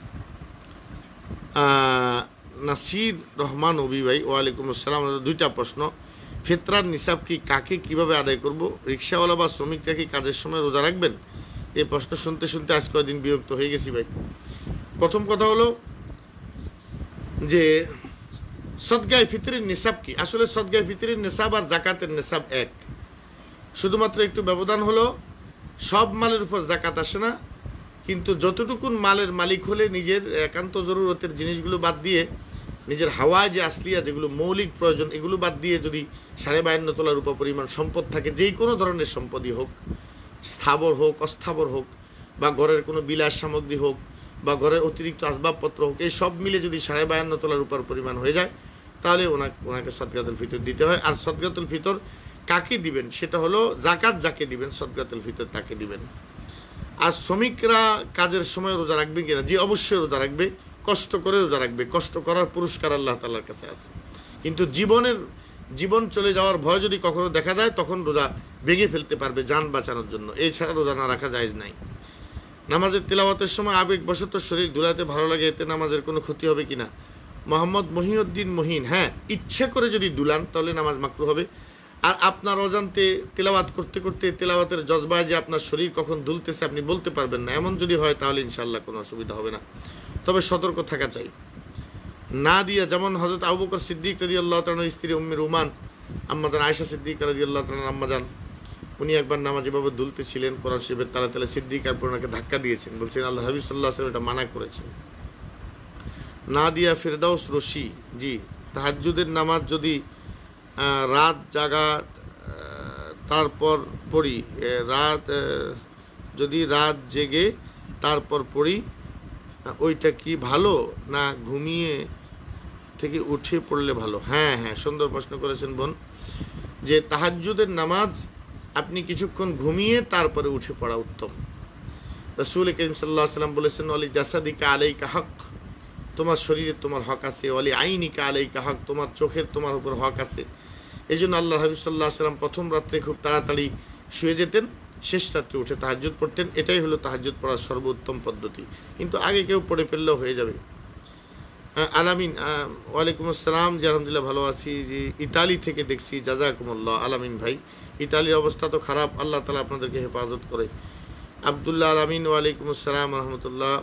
[SPEAKER 1] নাসির রহমান ওবি ভাই, ওয়ালাইকুম আসসালাম। 2টা প্রশ্ন। ফিতরার নিসাব কি, কাকে কিভাবে আদায় করব? রিক্সাওয়ালা বা শ্রমিকরা কি কাজের সময় রোজা রাখবেন? এই প্রশ্ন শুনতে শুনতে আজ কয়েকদিন বিরক্ত হয়ে গেছি ভাই। প্রথম কথা হলো যে সদকায়ে ফিতরের নিসাব কি? আসলে সদকায়ে ফিতরের নিসাব আর যাকাতের নিসাব এক, শুধুমাত্র একটু ব্যবধান হলো সব মালের উপর যাকাত আসে না, কিন্তু যতটুকুন মালের মালিক হলে নিজের একান্ত জরুরতের জিনিসগুলো বাদ দিয়ে, নিজের হাওয়ায় যে আসলিয়া যেগুলো মৌলিক প্রয়োজন এগুলো বাদ দিয়ে যদি 52.5 তোলা রূপা পরিমাণ সম্পদ থাকে, যেই কোনো ধরনের সম্পদই হোক, স্থাবর হোক অস্থাবর হোক, বা ঘরের কোনো বিলাস সামগ্রী হোক, বা ঘরের অতিরিক্ত আসবাবপত্র হোক, এই সব মিলে যদি 52.5 তোলা রূপার পরিমাণ হয়ে যায়, তাহলে ওনাকে সদকাতুল ফিতর দিতে হয়। আর সদকাতুল ফিতর কাকে দিবেন সেটা হলো যাকাত যাকে দিবেন সদকাতুল ফিতর তাকে দিবেন। আর শ্রমিকরা কাজের সময় রোজা রাখবে কিনা? জি অবশ্যই রোজা রাখবে, কষ্ট করে রোজা রাখবে, কষ্ট করার পুরস্কার আল্লাহ তাআলার কাছে আছে। কিন্তু জীবন চলে যাওয়ার ভয় যদি কখনো দেখা যায় তখন রোজা ভেঙে ফেলতে পারবে জান বাঁচানোর জন্য, এছাড়া রোজা না রাখা জায়েজ নাই। নামাজের তিলাওয়াতের সময় আবেগবশত শরীর দুলাতে ভালো লাগে, এতে নামাজের কোনো ক্ষতি হবে কিনা? মোহাম্মদ মহিউদ্দিন মহিন, হ্যাঁ, ইচ্ছে করে যদি দুলান তাহলে নামাজ মাকরুহ হবে। আর আপনার অজান্তে তেলাওয়াত করতে করতে তেলাওয়াতের জজবায় যে আপনার শরীর কখন দুলতেছে আপনি বলতে পারবেন না, এমন যদি হয় তাহলে ইনশাআল্লাহ কোনো অসুবিধা হবে না, তবে সতর্ক থাকা চাই। না দিয়া যেমন হযরত আবু বকর সিদ্দিক রাদিয়াল্লাহু তাআলার স্ত্রী উম্মে রুমান আম্মাজান আয়েশা সিদ্দিকা রাদিয়াল্লাহু তাআলা আম্মাজান, উনি একবার নামাজে বাবু দুলতেছিলেন, কোরআন শরীফের তালে তালে সিদ্দিকার পর ওনাকে ধাক্কা দিয়েছেন, বলছেন আল্লাহ হাবিব সাল্লাল্লাহু আলাইহি ওয়াসাল্লাম এটা মানা করেছেন। নাদিয়া ফেরদাউস রশি, জি তাহাজ্জুদের নামাজ যদি রাত জাগা তারপর পড়ি, যদি রাত জেগে তারপর পড়ি, ওইটা কি ভালো না ঘুমিয়ে থেকে উঠে পড়লে ভালো? হ্যাঁ হ্যাঁ, সুন্দর প্রশ্ন করেছেন বোন। যে তাহাজ্জুদের নামাজ আপনি কিছুক্ষণ ঘুমিয়ে তারপরে উঠে পড়া উত্তম। রাসূল করিম সাল্লাল্লাহু আলাইহি ওয়াসাল্লাম বলেছেন, ওয়ালি জাসাদিকা আলাইকা হক, তোমার শরীরে তোমার হক আছে। ওয়ালি আইনিকা আলাইকা হক, তোমার চোখের তোমার উপর হক আছে। এই জন্য আল্লাহ হাবিব সাল্লাল্লাহু আলাইহি ওয়াসাল্লাম প্রথম রাত্রে খুব তাড়াতাড়ি শুয়ে যেতেন, শেষ রাত্রে উঠে তাহাজ্জুদ পড়তেন। এটাই হলো তাহাজ্জুদ পড়ার সর্বোত্তম পদ্ধতি। কিন্তু আগে কেউ পড়ে ফেললেও হয়ে যাবে। আলামিন, ওয়ালাইকুম আসসালাম। জি আলহামদুলিল্লাহ ভালো আছি। জি ইতালি থেকে দেখছি, জাযাকুমুল্লাহ। আলামিন ভাই, ইতালির অবস্থা তো খারাপ, আল্লাহ তাআলা আপনাদেরকে হেফাজত করে। আব্দুল্লাহ আলামিন, ওয়ালাইকুম আসসালাম রহমতুল্লাহ।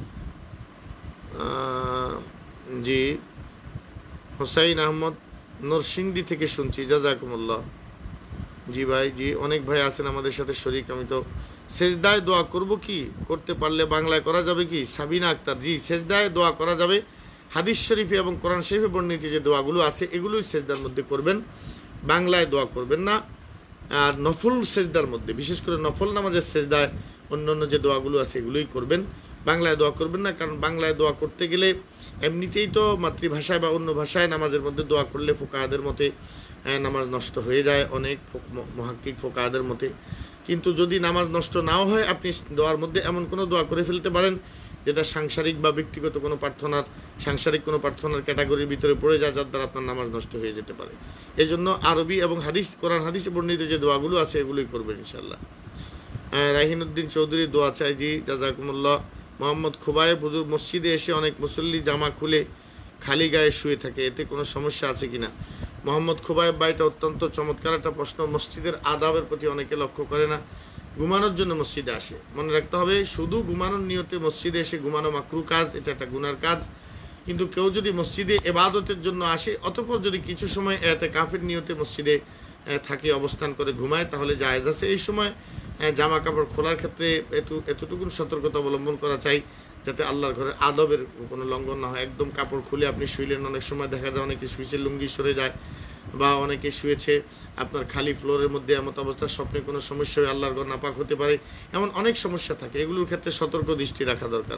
[SPEAKER 1] জি হোসাইন আহমদ নরসিংদী থেকে শুনছি, জাযাকুমুল্লাহ। জি ভাই, জি অনেক ভাই আছেন আমাদের সাথে শরীক। আমি তো সেজদায় দোয়া করব কি, করতে পারলে বাংলায় করা যাবে কি? সাবিনা আক্তার, জি সেজদায় দোয়া করা যাবে। হাদিস শরীফে এবং কোরআন শরীফে বর্ণিত যে দোয়াগুলো আছে এগুলোই সেজদার মধ্যে করবেন, বাংলায় দোয়া করবেন না। আর নফল সেজদার মধ্যে, বিশেষ করে নফল নামাজের সেজদায় অন্যান্য যে দোয়াগুলো আছে এগুলোই করবেন, বাংলায় দোয়া করবেন না। কারণ বাংলায় দোয়া করতে গেলে এমনিতেই তো মাতৃভাষায় বা অন্য ভাষায় নামাজের মধ্যে দোয়া করলে ফোকাহাদের মতে নামাজ নষ্ট হয়ে যায়, অনেক মুহাক্কিক ফোকাহাদের মতে। কিন্তু যদি নামাজ নষ্ট নাও হয়, আপনি দোয়ার মধ্যে এমন কোনো দোয়া করে ফেলতে পারেন যেটা সাংসারিক বা ব্যক্তিগত কোনো প্রার্থনার, সাংসারিক কোনো প্রার্থনার ক্যাটাগরির ভিতরে পড়ে যায়, যার দ্বারা আপনার নামাজ নষ্ট হয়ে যেতে পারে। এই জন্য আরবি এবং হাদিস, কোরআন হাদিসে বর্ণিত যে দোয়াগুলো আছে এগুলোই করবেন ইনশাল্লাহ। রাহিনুদ্দিন চৌধুরী দোয়া চাই, জি জাযাকুমুল্লাহ। মোহাম্মদ খুবাইব, হুজুর মসজিদে এসে অনেক মুসল্লি জামা খুলে খালি গায়ে শুয়ে থাকে, এতে কোনো সমস্যা আছে কিনা? মোহাম্মদ খুবাইব ভাই, এটা অত্যন্ত চমৎকার একটা প্রশ্ন। মসজিদের আদাবের প্রতি অনেকে লক্ষ্য করে না, ঘুমানোর জন্য মসজিদে আসে। মনে রাখতে হবে, শুধু ঘুমানোর নিয়তে মসজিদে এসে ঘুমানো মাকরু কাজ, এটা একটা গুনার কাজ। কিন্তু কেউ যদি মসজিদে ইবাদতের জন্য আসে, অতঃপর যদি কিছু সময় ইতিকাফের নিয়তে মসজিদে থাকে, অবস্থান করে ঘুমায়, তাহলে জায়েজ আছে। এই সময় জামা কাপড় খোলার ক্ষেত্রে এতটুকু সতর্কতা অবলম্বন করা চাই যাতে আল্লাহর ঘরের আদবের কোনো লঙ্ঘন না হয়। একদম কাপড় খুলে আপনি শুইলেন, অনেক সময় দেখা যায় অনেকে শুয়েছে লুঙ্গি সরে যায়, বা অনেকে শুয়েছে আপনার খালি ফ্লোরের মধ্যে, এমন অবস্থা স্বপ্নে কোনো সমস্যা হয়ে আল্লাহর ঘর নাপাক হতে পারে, এমন অনেক সমস্যা থাকে। এগুলোর ক্ষেত্রে সতর্ক দৃষ্টি রাখা দরকার।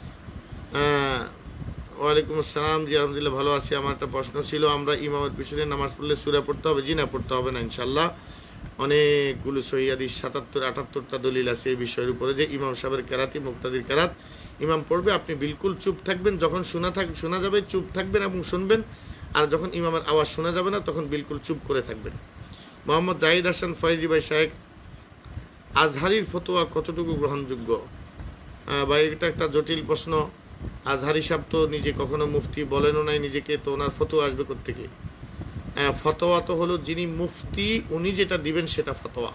[SPEAKER 1] ওয়ালাইকুম আসসালাম। জি আলহামদুলিল্লাহ ভালো আছি। আমার একটা প্রশ্ন ছিল, আমরা ইমামের পিছনে নামাজ পড়লে সূরা পড়তে হবে? জি না, পড়তে হবে না ইনশাল্লাহ। অনেকগুলো সহিহ হাদিস ৭৭-৭৮টা দলিল আছে এই বিষয়ের উপরে যে ইমাম সাহেবের কেরাতি, মুক্তাদির কেরাত ইমাম পড়বে, আপনি বিলকুল চুপ থাকবেন। যখন শোনা যাবে চুপ থাকবেন এবং শুনবেন, আর যখন ইমামের আওয়াজ শোনা যাবে না তখন বিলকুল চুপ করে থাকবেন। মোহাম্মদ জাহিদ হাসান ফয়েজি ভাই সাহেব, আজহারির ফতোয়া কতটুকু গ্রহণযোগ্য? ভাই এটা একটা জটিল প্রশ্ন। আজহারি সাহেব তো নিজে কখনো মুফতি বলেনও নাই নিজেকে, তো ওনার ফতোয়া আসবে কোত্থেকে? ফতোয়া তো হলো যিনি মুফতি উনি যেটা দিবেন সেটা ফতোয়া।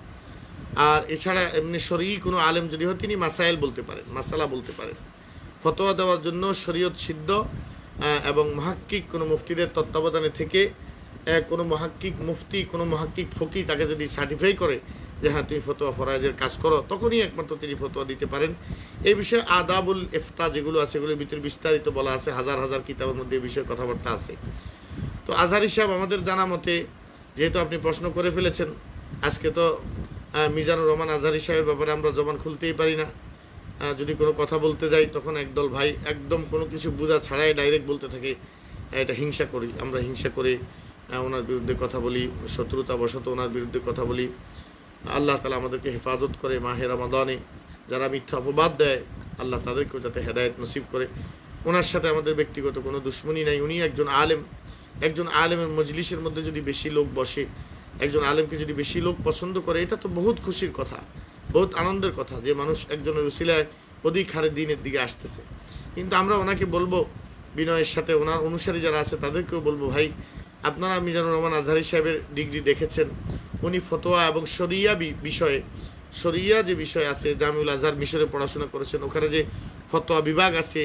[SPEAKER 1] আর এছাড়া এমনি শরঈ কোনো আলেম যদি হয় তিনি মাসাইল বলতে পারেন, মাসালা বলতে পারেন। ফতোয়া দেওয়ার জন্য শরীয়ত সিদ্ধ এবং মুহাক্কিক কোনো মুফতিদের তত্ত্বাবধানে থেকে কোনো মুহাক্কিক মুফতি, কোনো মুহাক্কিক ফকি তাকে যদি সার্টিফাই করে যে হ্যাঁ তুমি ফতোয়া ফরায়েজের কাজ করো, তখনই একমাত্র তিনি ফতোয়া দিতে পারেন। এই বিষয়ে আদাবুল ইফতা যেগুলো আছে এগুলোর ভিতরে বিস্তারিত বলা আছে, হাজার হাজার কিতাবের মধ্যে এই বিষয়ে কথাবার্তা আছে। তো আজহারি সাহেব আমাদের জানা মতে, যেহেতু আপনি প্রশ্ন করে ফেলেছেন, আজকে তো মিজানুর রহমান আজহারি সাহেবের ব্যাপারে আমরা জবান খুলতেই পারি না। যদি কোনো কথা বলতে যাই তখন একদল ভাই একদম কোনো কিছু বোঝা ছাড়াই ডাইরেক্ট বলতে থাকে এটা হিংসা করি, আমরা হিংসা করে ওনার বিরুদ্ধে কথা বলি, শত্রুতা বশত ওনার বিরুদ্ধে কথা বলি। আল্লাহ তাআলা আমাদেরকে হেফাজত করে। মাহে রমাদানে যারা মিথ্যা অপবাদ দেয় আল্লাহ তাদেরকেও যাতে হেদায়েত নসিব করে। ওনার সাথে আমাদের ব্যক্তিগত কোনো দুশ্মনী নাই। উনি একজন আলেম, একজন আলেমের মজলিসের মধ্যে যদি বেশি লোক বসে, একজন আলেমকে যদি বেশি লোক পছন্দ করে, এটা তো বহুত খুশির কথা, বহুত আনন্দের কথা যে মানুষ একজনের উসিলায় অধিক হারে দিনের দিকে আসতেছে। কিন্তু আমরা ওনাকে বলবো বিনয়ের সাথে, ওনার অনুসারী যারা আছে তাদেরকেও বলবো, ভাই আপনারা মিজানুর রহমান আজহারি সাহেবের ডিগ্রি দেখেছেন, উনি ফতোয়া এবং শরিয়া বিষয়ে, শরিয়া যে বিষয় আছে, জামিউল আজহার মিশরে পড়াশোনা করেছেন, ওখানে যে ফতোয়া বিভাগ আছে,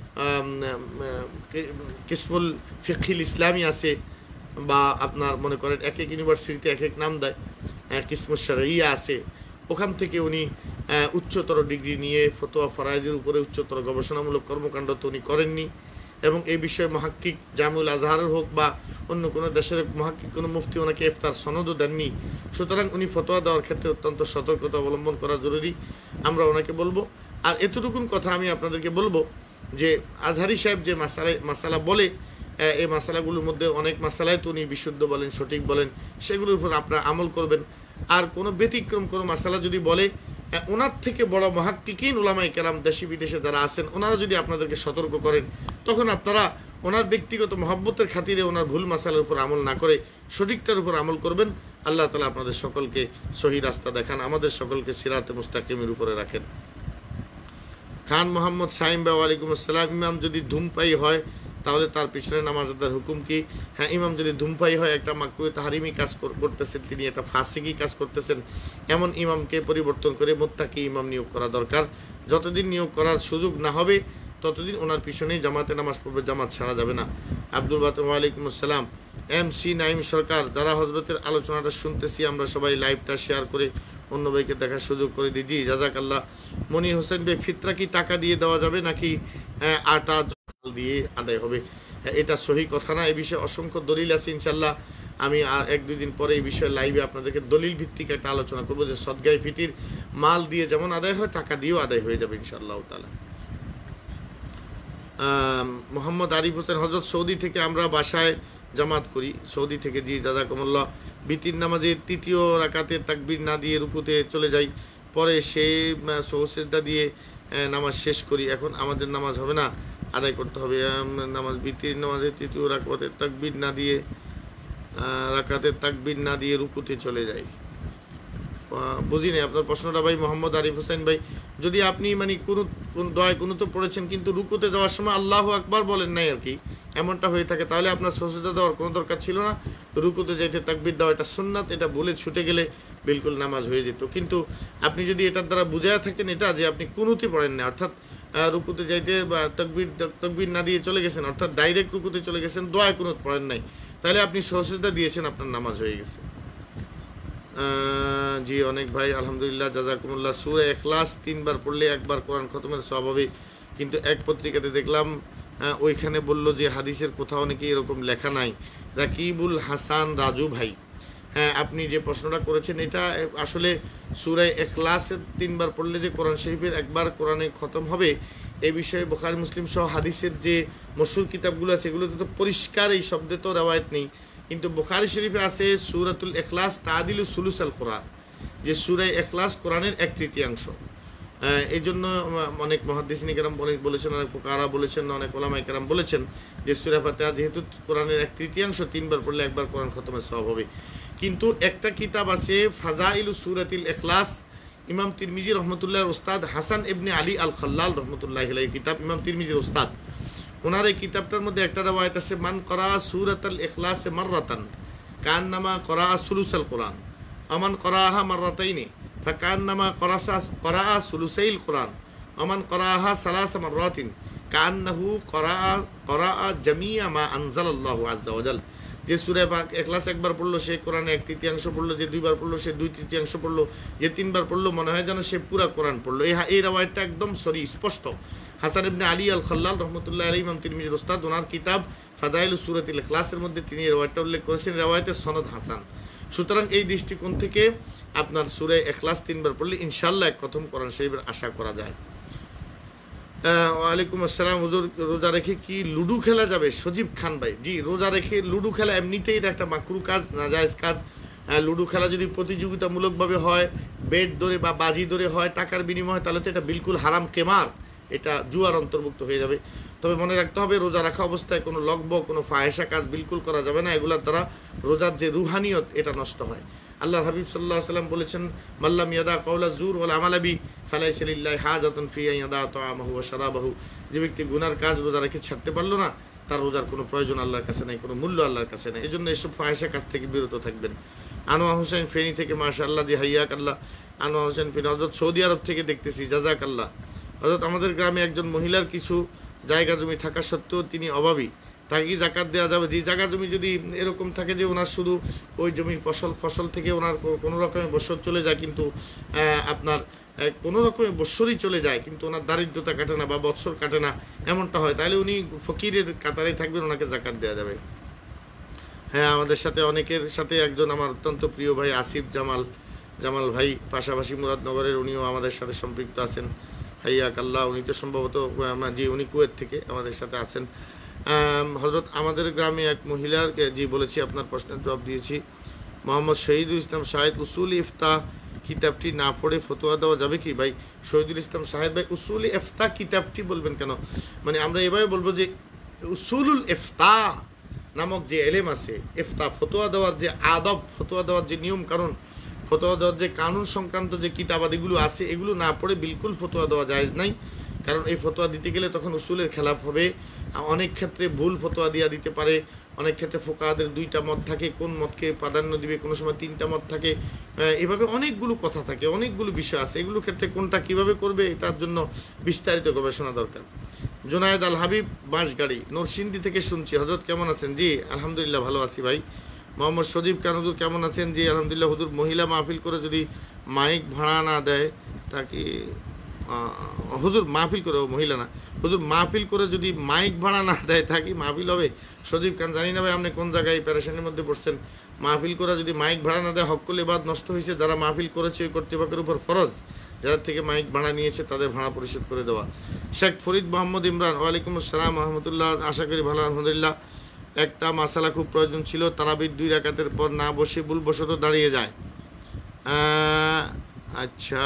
[SPEAKER 1] কিসমুল ফিকহিল ইসলামী আছে, বা আপনার মনে করেন এক এক ইউনিভার্সিটিতে এক এক নাম দেয়, কিসমুল শরিয়া আছে, ওখান থেকে উনি উচ্চতর ডিগ্রি নিয়ে ফতোয়া ফরায়েজের উপরে উচ্চতর গবেষণামূলক কর্মকাণ্ড তো উনি করেননি। এবং এই বিষয়ে মুহাক্কিক জামিউল আজহারের হোক বা অন্য কোনো দেশের মুহাক্কিক কোনো মুফতি ওনাকে ইফতার সনদও দেননি। সুতরাং উনি ফতোয়া দেওয়ার ক্ষেত্রে অত্যন্ত সতর্কতা অবলম্বন করা জরুরি, আমরা ওনাকে বলবো। আর এতটুকুন কথা আমি আপনাদেরকে বলবো যে আজহারি সাহেব যে মাসালা বলে, এই মাসালাগুলোর মধ্যে অনেক মাসালাই তো উনি বিশুদ্ধ বলেন, সঠিক বলেন, সেগুলোর উপর আপনারা আমল করবেন। আর কোনো ব্যতিক্রম কোনো মাসালা যদি বলে, ওনার থেকে বড় মুহাক্কিকিন উলামায়ে কেরাম দেশি বিদেশে যারা আছেন ওনারা যদি আপনাদেরকে সতর্ক করেন, তখন আপনারা ওনার ব্যক্তিগত মহব্বতের খাতিরে ওনার ভুল মাসালার উপর আমল না করে সঠিকটার উপর আমল করবেন। আল্লাহ তাআলা আপনাদের সকলকে সহি রাস্তা দেখান, আমাদের সকলকে সিরাতে মুস্তাকিমের উপরে রাখেন। খান মোহাম্মদ সাইম ভাই, ওয়ালাইকুম আসসালাম। ইমাম যদি ধূমপায়ী হয় তাহলে তার পিছনে নামাজ আদায়ের হুকুম কি? হ্যাঁ, ইমাম যদি ধূমপায়ী হয়, একটা মাকরুহে তাহরিমি কাজ করতেছেন, তিনি একটা ফাসিকি কাজ করতেছেন, এমন ইমামকে পরিবর্তন করে মুত্তাকি ইমাম নিয়োগ করা দরকার। যতদিন নিয়োগ করার সুযোগ না হবে ততদিন ওনার পিছনেই জামাতে নামাজ পড়বে, জামাত ছাড়া যাবে না। আব্দুল বাতন, ওয়ালাইকুম আসসালাম। MC নাইম সরকার, যারা হজরতের আলোচনাটা শুনতেছি আমরা সবাই লাইভটা শেয়ার করে অন্য ভাইকে দেখার সুযোগ করে দিজি, জাজাকাল্লাহ। মনির হোসেন ভাই, ফিতরা কি টাকা দিয়ে দেওয়া যাবে নাকি আটা দিয়ে আদায় হবে? এটা সহি কথা না, এই বিষয়ে অসংখ্য দলিল আছে। ইনশাল্লাহ আমি আর 1-2 দিন পরে এই বিষয়ে লাইভে আপনাদেরকে দলিল ভিত্তিক একটা আলোচনা করবো যে সদগায়ে ফিতির মাল দিয়ে যেমন আদায় হয় টাকা দিয়েও আদায় হয়ে যাবে ইনশাআল্লাহ তাআলা। মোহাম্মদ আরিফ হোসেন, হযরত সৌদি থেকে আমরা বাসায় জামাত করি, সৌদি থেকে, জি জাযাকুমুল্লাহ। বিতির নামাজে 3য় রাকাতে তাকবীর না দিয়ে রুকুতে চলে যাই, পরে সেই সুজদা দিয়ে নামাজ শেষ করি, এখন আমাদের নামাজ হবে না, আদায় করতে হবে নামাজ? বিতির নামাজে 3য় রাকাতে তাকবীর না দিয়ে রুকুতে চলে যাই। বুঝি নাই আপনার প্রশ্নটা ভাই মোহাম্মদ আরিফ হোসেন ভাই। যদি আপনি মানে কোন দোয়ায় কোনো তো পড়েছেন কিন্তু রুকুতে যাওয়ার সময় আল্লাহু আকবার বলেন নাই আর কি, এমনটা হয়ে থাকে, তাহলে আপনার সুজদা দেওয়ার কোনো দরকার ছিল না। রুকুতে যাইতে তাকবীর দেওয়া এটা সুন্নাত, এটা বলে ছুটে গেলে বিলকুল নামাজ হয়ে যেত। কিন্তু আপনি যদি এটার দ্বারা বুঝায়া থাকেন এটা যে আপনি কুনুতে পড়েন না, অর্থাৎ রুকুতে যাইতে বা তাকবীর না দিয়ে চলে গেছেন, অর্থাৎ ডাইরেক্ট রুকুতে চলে গেছেন, দোয়ায় কুনুত পড়েন নাই, তাহলে আপনি সুজদা দিয়েছেন, আপনার নামাজ হয়ে গেছে। জি অনেক ভাই, আলহামদুলিল্লাহ, জাযাকুমুল্লাহ। সূরা ইখলাস 3 বার পড়লে 1 বার কোরআন খতমের সওয়াব হবে, কিন্তু এক পত্রিকাতে দেখলাম ওইখানে বলল যে হাদিসের কোথাও নাকি এরকম লেখা নাই। রাকিবুল হাসান রাজু ভাই, হ্যাঁ আপনি যে প্রশ্নটা করেছেন এটা আসলে সূরা ইখলাসের 3 বার পড়লে যে কোরআন শরীফের 1 বার কোরআনে খতম হবে, এই বিষয়ে বুখারী মুসলিম সহ হাদিসের যে মশহুর কিতাবগুলো আছে এগুলোতে তো পরিষ্কার এই শব্দে তো রেওয়ায়েত নেই, কিন্তু বুখারী শরীফে আছে সূরাতুল ইখলাস তাদিলু সুলুসাল কোরআন, যে সূরা ইখলাস কোরআনের 1/3। এই জন্য অনেক মুহাদ্দিসিন কেরাম বলেছেন, অনেক ফুকাহারা বলেছেন, অনেক উলামায়ে কেরাম বলেছেন যে সূরা ফাতিহা যেহেতু কোরআনের 1/3, 3 বার পড়লে 1 বার কোরআন খতমের সওয়াব হবে। কিন্তু একটা কিতাব আছে ফাজাইলু সূরাতিল ইখলাস, ইমাম তিরমিজি রহমতুল্লাহর উস্তাদ হাসান ইবনে আলী আল খাল্লাল রহমতুল্লাহি আলাইহি কিতাব, ইমাম তিরমিজির উস্তাদ, ওনার এই কিতাবটার মধ্যে একটা রিওয়ায়াত আছে, মান করা সূরাতুল ইখলাস মাররাতান কান্নামা করা সুলুসাল কোরআন, আমান করাহা মাররাতাইনি ফাকান্নামা করা সুলুসাইল কোরআন, আমান করাহা সালাস মাররাতিন কান্নাহু করা জামিয়া মা আনজালাল্লাহু আযজা ওয়া জাল। যে সূরা ইখলাস 1 বার পড়লো সে কোরআনে 1/3 পড়লো, যে 2 বার পড়লো সে 2/3 পড়লো, যে 3 বার পড়লো মনে হয় যেন সে পুরা কোরআন পড়লো। এই রিওয়ায়াতটা একদম সরি স্পষ্ট। হাসান ইবনে আলী আল খাল্লাল রহমতুল্লাহি আলাইহি, ইমাম তিরমিজির উস্তাদ, ওনার কিতাব ফাদাইলুস সূরাতিল ইখলাসের মধ্যে তিনি এই রিওয়ায়াতটা উল্লেখ করেছেন, রিওয়ায়াতের সনদ হাসান। সুতরাং এই দৃষ্টিকোণ থেকে আপনার সূরা ইখলাস 3 বার পড়লে ইনশাআল্লাহ এক প্রথম কোরআন শরীফের আশা করা যায়। ওয়ালাইকুম আসসালাম। হুজুর রোজা রেখে কি লুডু খেলা যাবে? সজীব খান ভাই, জি রোজা রেখে লুডু খেলা এমনিতেই এটা একটা মাকরু কাজ, নাজায়েজ কাজ। লুডু খেলা যদি প্রতিযোগিতামূলকভাবে হয়, বেট ধরে বা বাজি ধরে হয়, টাকার বিনিময়ে, তাহলে তো এটা বিলকুল হারাম কেমার, এটা জুয়ার অন্তর্ভুক্ত হয়ে যাবে। তবে মনে রাখতে হবে রোজা রাখা অবস্থায় কোনো লগব, কোনো ফাহেসা কাজ বিলকুল করা যাবে না, এগুলোর দ্বারা রোজার যে রুহানিয়ত এটা নষ্ট হয়। আল্লাহর হাবিব সাল্লাল্লাহু আলাইহি ওয়াসাল্লাম বলেছেন, মাল্লাম ইয়াদা কাওলা যুর ওয়াল আমালা বি ফালাইসা লিল্লাহি হাজাতুন ফি আন ইয়াদা তাআমাহু ওয়া শারাবাহু। যে ব্যক্তি গুনার কাজ রোজা রেখে ছাড়তে পারলো না, তার রোজার কোনো প্রয়োজন আল্লাহর কাছে নাই, কোনো মূল্য আল্লাহর কাছে নাই। এজন্য এসব ফাহেসা কাজ থেকে বিরত থাকবেন। আনোয়ার হোসেন ফেনী থেকে, মাশাআল্লাহ, জি হাইয়াক আল্লাহ। আনোয়ার হোসেন ফেনী, হযরত সৌদি আরব থেকে দেখতেছি, জাযাকাল্লাহ। হযরত আমাদের গ্রামে একজন মহিলার কিছু জায়গা জমি থাকা সত্ত্বেও তিনি অভাবী, তাকে কি জাকাত দেওয়া যাবে? যে জায়গা জমি যদি এরকম থাকে যে ওনার শুধু ওই জমির ফসল থেকে ওনার কোনো রকমের বছর চলে যায়, কিন্তু আপনার কোনো রকমের বৎসরই চলে যায়, কিন্তু ওনার দারিদ্রতা কাটে না বা বৎসর কাটে না, এমনটা হয়, তাহলে উনি ফকিরের কাতারে থাকবেন, ওনাকে জাকাত দেওয়া যাবে। হ্যাঁ, আমাদের সাথে অনেকের সাথে একজন আমার অত্যন্ত প্রিয় ভাই আসিফ জামাল ভাই, পাশাপাশি মুরাদনগরের, উনিও আমাদের সাথে সম্পৃক্ত আছেন। হাইয়াক আল্লাহ, উনি তো সম্ভবত জি উনি কুয়েত থেকে আমাদের সাথে আছেন। হজরত আমাদের গ্রামে এক মহিলাকে জি বলেছি, আপনার প্রশ্নের জবাব দিয়েছি। মোহাম্মদ শহীদুল ইসলাম শাহেদ, উসুল ইফতা কিতাবটি না পড়ে ফতোয়া দেওয়া যাবে কি? ভাই শহীদুল ইসলাম শাহেদ ভাই, উসুল ইফতা কিতাবটি বলবেন কেন? মানে আমরা এভাবে বলবো যে উসুলুল ইফতা নামক যে এলেম আছে, ইফতা ফতোয়া দেওয়ার যে আদব, ফতোয়া দেওয়ার যে নিয়ম কানুন, ফতোয়া দেওয়ার যে কানুন সংক্রান্ত যে কিতাবাদিগুলো আছে, এগুলো না পড়ে বিলকুল ফতোয়া দেওয়া জায়েজ নাই। কারণ এই ফতোয়া দিতে গেলে তখন উসুলের খেলাফ হবে। অনেক ক্ষেত্রে ভুল ফতোয়া দিতে পারে, অনেক ক্ষেত্রে ফোকাহাদের দুইটা মত থাকে, কোন মতকে প্রাধান্য দিবে, কোনো সময় তিনটা মত থাকে, এভাবে অনেকগুলো কথা থাকে, অনেকগুলো বিষয় আছে। এগুলোর ক্ষেত্রে কোনটা কিভাবে করবে, এটার জন্য বিস্তারিত গবেষণা দরকার। জোনায়েদ আল হাবিব বাঁশগাড়ি, নরসিংদী থেকে শুনছি। হজরত কেমন আছেন? জি আলহামদুলিল্লাহ ভালো আছি ভাই। মোহাম্মদ সজীব খান, হুজুর কেমন আছেন? জি আলহামদুলিল্লাহ। হুজুর মহিলা মাহফিল করে যদি মাইক ভাড়া না দেয় তাকে, হুজুর মাহফিল করে, মহিলা না, হুজুর মাহফিল করে যদি মাইক ভাড়া না দেয় তা কি মাহফিল হবে? সজীব খান, জানি না ভাই আপনি কোন জায়গায় প্যারেশানির মধ্যে পড়ছেন। মাহফিল করে যদি মাইক ভাড়া না দেয়, হক্কুল ইবাদ নষ্ট হয়েছে। যারা মাহফিল করেছে ওই কর্তৃপক্ষের উপর ফরজ, যাদের থেকে মাইক ভাড়া নিয়েছে তাদের ভাড়া পরিশোধ করে দেওয়া। শেখ ফরিদ মোহাম্মদ ইমরান, ওয়ালাইকুম আসসালাম রহমতুল্লাহ, আশা করি ভালো আলহামদুলিল্লাহ। একটা মাসালা খুব প্রয়োজন ছিল, তারাবির 2 রাকাতের পর না বসে ভুলবশত দাঁড়িয়ে যায়। আচ্ছা,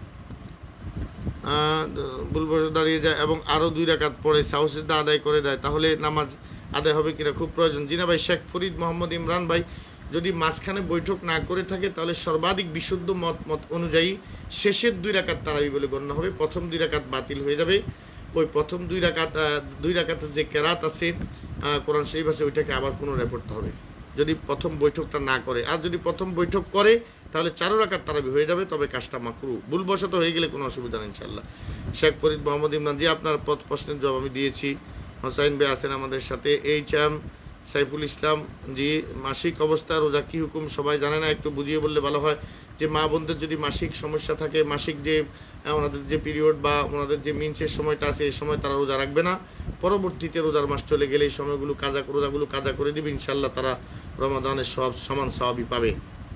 [SPEAKER 1] ভুলবশত দাঁড়িয়ে যায় এবং আরও 2 রাকাত পরে সাউসিদা আদায় করে দেয়, তাহলে নামাজ আদায় হবে কিনা, খুব প্রয়োজন। জিনা ভাই, শেখ ফরিদ মোহাম্মদ ইমরান ভাই, যদি মাঝখানে বৈঠক না করে থাকে তাহলে সর্বাধিক বিশুদ্ধ মত অনুযায়ী শেষের 2 রাকাত তারাবি বলে গণ্য হবে। প্রথম 2 রাকাত বাতিল হয়ে যাবে। ওই প্রথম 2 রাকাতের যে কেরাত আছে, কোরআন শরীফ আছে, ওইটাকে আবার পুনরায় পড়তে হবে যদি প্রথম বৈঠকটা না করে। আর যদি প্রথম বৈঠক করে তাহলে 4 রাকাত তারাবি হয়ে যাবে, তবে কাজটা মাকরু। ভুলবশত হয়ে গেলে কোনো অসুবিধা নেই ইনশাআল্লাহ। শেখ ফরিদ মোহাম্মদ ইমরান, জি আপনার প্রশ্নের জবাব আমি দিয়েছি। হোসাইন ভাই আছেন আমাদের সাথে। সাইফুল ইসলাম, জি মাসিক অবস্থা রোজা কি হুকুম সবাই জানে না, একটু বুঝিয়ে বললে ভালো হয়। যে মা বোনদের যদি মাসিক সমস্যা থাকে, মাসিক যে ওনাদের যে পিরিয়ড বা ওনাদের যে মিন্সের সময়টা আছে, এই সময় তারা রোজা রাখবে না, পরবর্তীতে রোজার মাস চলে গেলে এই সময়গুলো রোজাগুলো কাজা করে দিবে, ইনশাল্লাহ তারা রমাদানের সমান সওয়াবই পাবে।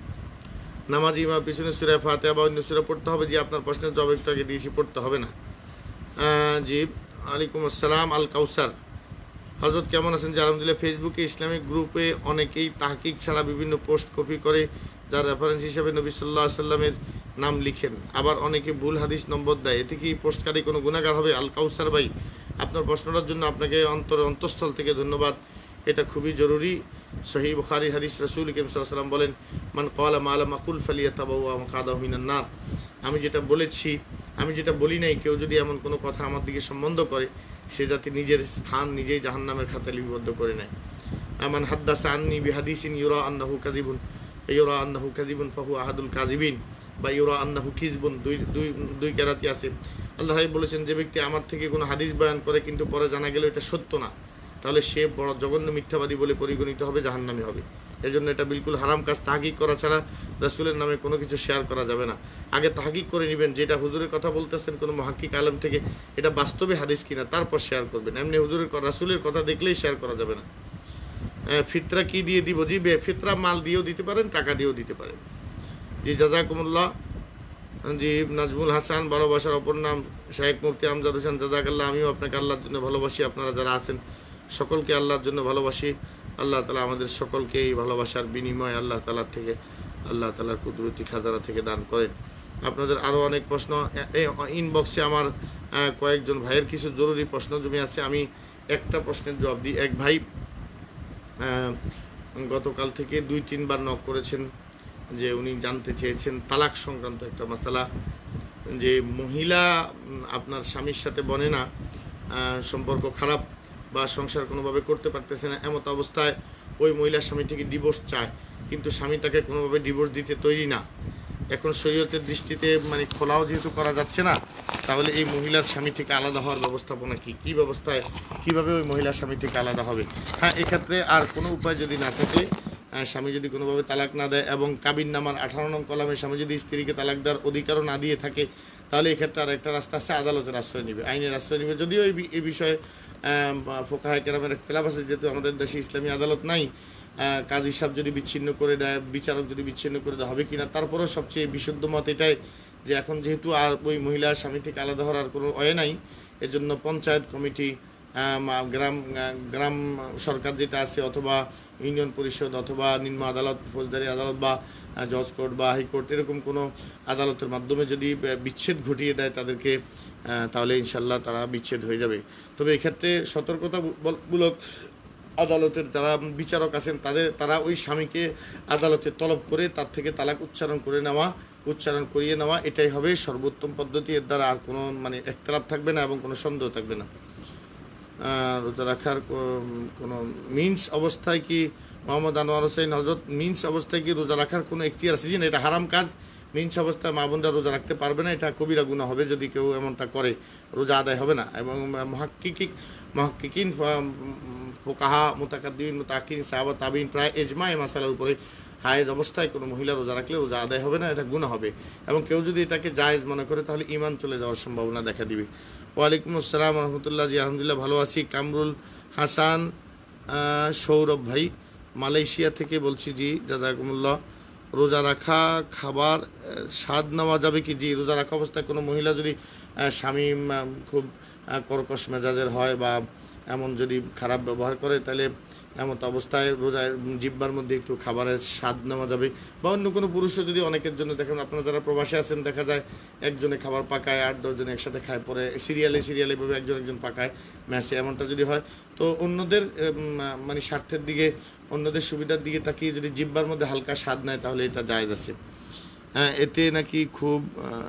[SPEAKER 1] নামাজি ইমাম পিছনে সূরা ফাতিহা বা অন্য সূরা পড়তে হবে? জি আপনার প্রশ্নের জবাব একটু আগে দিয়েছি, পড়তে হবে না। জি ওয়ালাইকুম আসসালাম। আল কাউসার, হজরত কেমন আছেন? যে আলহামদুলিল্লাহ। ফেসবুকে ইসলামিক গ্রুপে অনেকেই তাহকিক ছাড়া বিভিন্ন পোস্ট কপি করে যার রেফারেন্স হিসেবে নবী সাল্লাল্লাহু আলাইহি সাল্লামের নাম লিখেন, আবার অনেকে ভুল হাদিস নম্বর দেয়, এতে কি পোস্টকারী কোনো গুনাহগার হবে? আল কাউসার ভাই, আপনার প্রশ্নটার জন্য আপনাকে অন্তঃস্থল থেকে ধন্যবাদ। এটা খুবই জরুরি। সহিহ বুখারীর হাদিস, রাসূল করিম সাল্লাল্লাহু আলাইহি ওয়াসাল্লাম বলেন, মান ক্বালা মা লাম আকুল ফালিয়াতাবাওয়া মাকআদাহু মিনান নার। আমি যেটা বলেছি, আমি যেটা বলি নাই, কেউ যদি এমন কোনো কথা আমার দিকে সম্বন্ধ করে, সে যাতে নিজের স্থান নিজেই জাহান্নামের খাতায় লিপিবদ্ধ করে নেয়। মান হাদ্দাসা আন্নী বিহাদিসিন ইউরা আন্নাহু কাযিবুন ফাহু আহাদুল কাযিবিন, বা ইউরা আন্নাহু কিযবুন, দুই কেরাতি আছে। আল্লাহ বলেছেন, যে ব্যক্তি আমার থেকে কোনো হাদিস বয়ান করে কিন্তু পরে জানা গেল এটা সত্য না, তাহলে সে বড় জঘন্য মিথ্যাবাদী বলে পরিগণিত হবে, জাহান্নামী হবে। এজন্য এটা বিলকুল হারাম কাজ। তাহকিক করা ছাড়া রাসূলের নামে কোনো কিছু শেয়ার করা যাবে না। আগে তাহকিক করে নেবেন, যেটা হুজুরের কথা বলতেছেন কোনো মুহাক্কিক আলেম থেকে, এটা বাস্তবে হাদিস কিনা, তারপর শেয়ার করবেন। এমনি রাসূলের কথা দেখলেই শেয়ার করা যাবে না। ফিতরা কি দিয়ে দিব? জি ফিতরা মাল দিয়েও দিতে পারেন, টাকা দিয়েও দিতে পারেন। জি জাযাকুমুল্লাহ। জি নাজমুল হাসান, ভালোবাসার অপর নাম শাহেখ মুফতি আমজাদ হোসেন, জাযাকাল্লাহ। আমিও আপনাকে আল্লাহর জন্য ভালোবাসি, আপনারা যারা আছেন সকলকে আল্লাহর জন্য ভালোবাসি। আল্লাহ তাআলা আমাদের সকলকে এই ভালোবাসার বিনিময় আল্লাহ তাআলার থেকে, আল্লাহ তাআলার কুদরতি খাজানা থেকে দান করেন। আপনাদের আরও অনেক প্রশ্ন ইনবক্সে আমার কয়েকজন ভাইয়ের কিছু জরুরি প্রশ্ন জমে আছে, আমি একটা প্রশ্নের জবাব দিই। এক ভাই গতকাল থেকে 2-3 বার নক করেছেন, যে উনি জানতে চেয়েছেন তালাক সংক্রান্ত একটা মাসালা, যে মহিলা আপনার স্বামীর সাথে বনে না, সম্পর্ক খারাপ বা সংসার কোনোভাবে করতে পারতেছে না, এমত অবস্থায় ওই মহিলা স্বামী থেকে ডিভোর্স চায়, কিন্তু স্বামী তাকে কোনোভাবে ডিভোর্স দিতে তৈরি না। এখন শরীয়তের দৃষ্টিতে মানে খোলাও যেহেতু করা যাচ্ছে না, তাহলে এই মহিলার স্বামী থেকে আলাদা হওয়ার ব্যবস্থাপনা কী ব্যবস্থায় কীভাবে ওই মহিলার স্বামী থেকে আলাদা হবে? হ্যাঁ, এক্ষেত্রে আর কোনো উপায় যদি না থাকে, স্বামী যদি কোনোভাবে তালাক না দেয় এবং কাবিন নামার 18 নং কলামে স্বামী যদি স্ত্রীকে তালাক দেওয়ার অধিকারও না দিয়ে থাকে, তাহলে এক্ষেত্রে আর একটা রাস্তা আছে, আদালতের আশ্রয় নেবে, আইনের আশ্রয় নেবে। যদিও এই বিষয়ে ফোকাহায়ে কেরামের ইখতিলাফ আছে, যেহেতু আমাদের দেশে ইসলামী আদালত নাই, কাজী সাহেব যদি বিচ্ছিন্ন করে দেয়, বিচারক যদি বিচ্ছিন্ন করে দেয় হবে কিনা, তারপরেও সবচেয়ে বিশুদ্ধ মত এটাই যে এখন যেহেতু আর ওই মহিলা স্বামী থেকে আলাদা হওয়ার কোনো ওয়ে নাই, এজন্য পঞ্চায়েত কমিটি, গ্রাম সরকার যেটা আছে, অথবা ইউনিয়ন পরিষদ, অথবা নিম্ন আদালত, ফৌজদারি আদালত বা জজ কোর্ট বা হাইকোর্ট, এরকম কোনো আদালতের মাধ্যমে যদি বিচ্ছেদ ঘটিয়ে দেয় তাদেরকে, তাহলে ইনশাল্লাহ তারা বিচ্ছেদ হয়ে যাবে। তবে এক্ষেত্রে সতর্কতামূলক আদালতের যারা বিচারক আছেন তারা ওই স্বামীকে আদালতে তলব করে তার থেকে তালাক উচ্চারণ করিয়ে নেওয়া, এটাই হবে সর্বোত্তম পদ্ধতি। এর দ্বারা আর কোনো মানে ইখতিলাফ থাকবে না এবং কোনো সন্দেহ থাকবে না। রোজা রাখার কোনো মিন্স অবস্থায় কি, মোহাম্মদ আনোয়ার হোসেন হজরত, মিন্স অবস্থায় কি রোজা রাখার কোনো এখতিয়ার আছে? না, এটা হারাম কাজ। মিন্স অবস্থায় মা বোনরা রোজা রাখতে পারবে না, এটা কবিরা গুনাহ হবে। যদি কেউ এমনটা করে রোজা আদায় হবে না। এবং মুহাক্কিকিন, ফুকাহা, মুতাকাদ্দিমিন, মুতাআখিরিন, সাহাবা, তাবিঈন প্রায় ইজমা এই মাসালার উপরে, হায়েজ অবস্থায় কোনো মহিলা রোজা রাখলে রোজা আদায় হবে না, এটা গুনাহ হবে। এবং কেউ যদি এটাকে জায়েজ মনে করে তাহলে ঈমান চলে যাওয়ার সম্ভাবনা দেখা দিবে। ওয়ালাইকুম আসসালাম রহমতুল্লাহ। জি আলহামদুলিল্লাহ ভালো আছি। কামরুল হাসান সৌরভ ভাই, মালয়েশিয়া থেকে বলছি। জি জাযাকুমুল্লাহ। রোজা রাখা খাবার স্বাদ নেওয়া যাবে কি? জি, রোজা রাখা অবস্থায় কোনো মহিলা যদি স্বামী খুব কর্কশ মেজাজের হয় বা এমন যদি খারাপ ব্যবহার করে, তাহলে এমন অবস্থায় রোজায় জিহ্বার মধ্যে একটু খাবারের স্বাদ নেওয়া যাবে। বা অন্য কোনো পুরুষও যদি, অনেকের জন্য দেখেন, আপনারা যারা প্রবাসে আছেন, দেখা যায় একজনে খাবার পাকায়, 8-10 জন একসাথে খায়, পরে সিরিয়ালে একজন পাকায় ম্যাচে, এমনটা যদি হয়, তো অন্যদের মানে স্বার্থের দিকে, অন্যদের সুবিধার দিকে তাকিয়ে যদি জিহ্বার মধ্যে হালকা স্বাদ নেয়, তাহলে এটা জায়েজ আছে। এতে নাকি খুব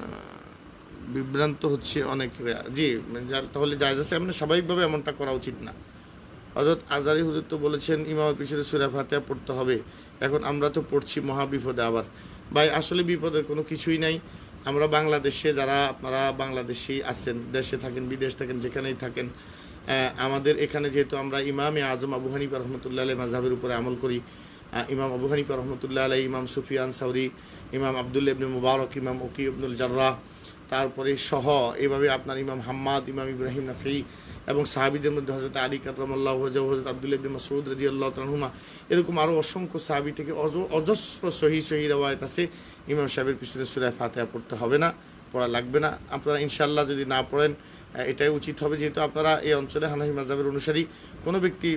[SPEAKER 1] বিভ্রান্ত হচ্ছে অনেক। জি, তাহলে জায়েজ আছে, এমনি স্বাভাবিকভাবে এমনটা করা উচিত না। হযরত আজহারী হুজুর তো বলেছেন ইমামের পিছনে সূরা ফাতিহা পড়তে হবে। এখন আমরা তো পড়ছি মহা বিপদে। আবার ভাই, আসলে বিপদের কোনো কিছুই নাই। আমরা বাংলাদেশে, যারা আপনারা বাংলাদেশি আছেন, দেশে থাকেন, বিদেশ থাকেন, যেখানেই থাকেন, আমাদের এখানে যেহেতু আমরা ইমামে আজম আবু হানিফা রহমতুল্লাহ আলাইহি মাযহাবের উপরে আমল করি, ইমাম আবু হানিফা রহমতুল্লাহ আলাইহি, ইমাম সুফিয়ান সাউরি, ইমাম আবদুল্লাহ ইবনে মুবারক, ইমাম ওকি ইবনুল জাররাহ, তারপরে সহ এভাবে আপনার ইমাম হাম্মাদ, ইমাম ইব্রাহিম নাখঈ, এবং সাহাবীদের মধ্যে হযরত আলী কাররামাল্লাহু ওয়াজহু, হযরত আব্দুল্লাহ ইবনে মাসউদ রাদিয়াল্লাহু তাআলা আনহুমা, এরকম আরও অসংখ্য সাহাবী থেকে অজস্র সহিহ রাওয়ায়াত আছে। ইমাম সাহেবের পিছনে সূরা ফাতিহা পড়তে হবে না, পড়া লাগবে না। আপনারা ইনশাআল্লাহ যদি না পড়েন, এটাই উচিত হবে, যেহেতু আপনারা এই অঞ্চলে হানাফি মাযহাবের অনুসারী। কোনো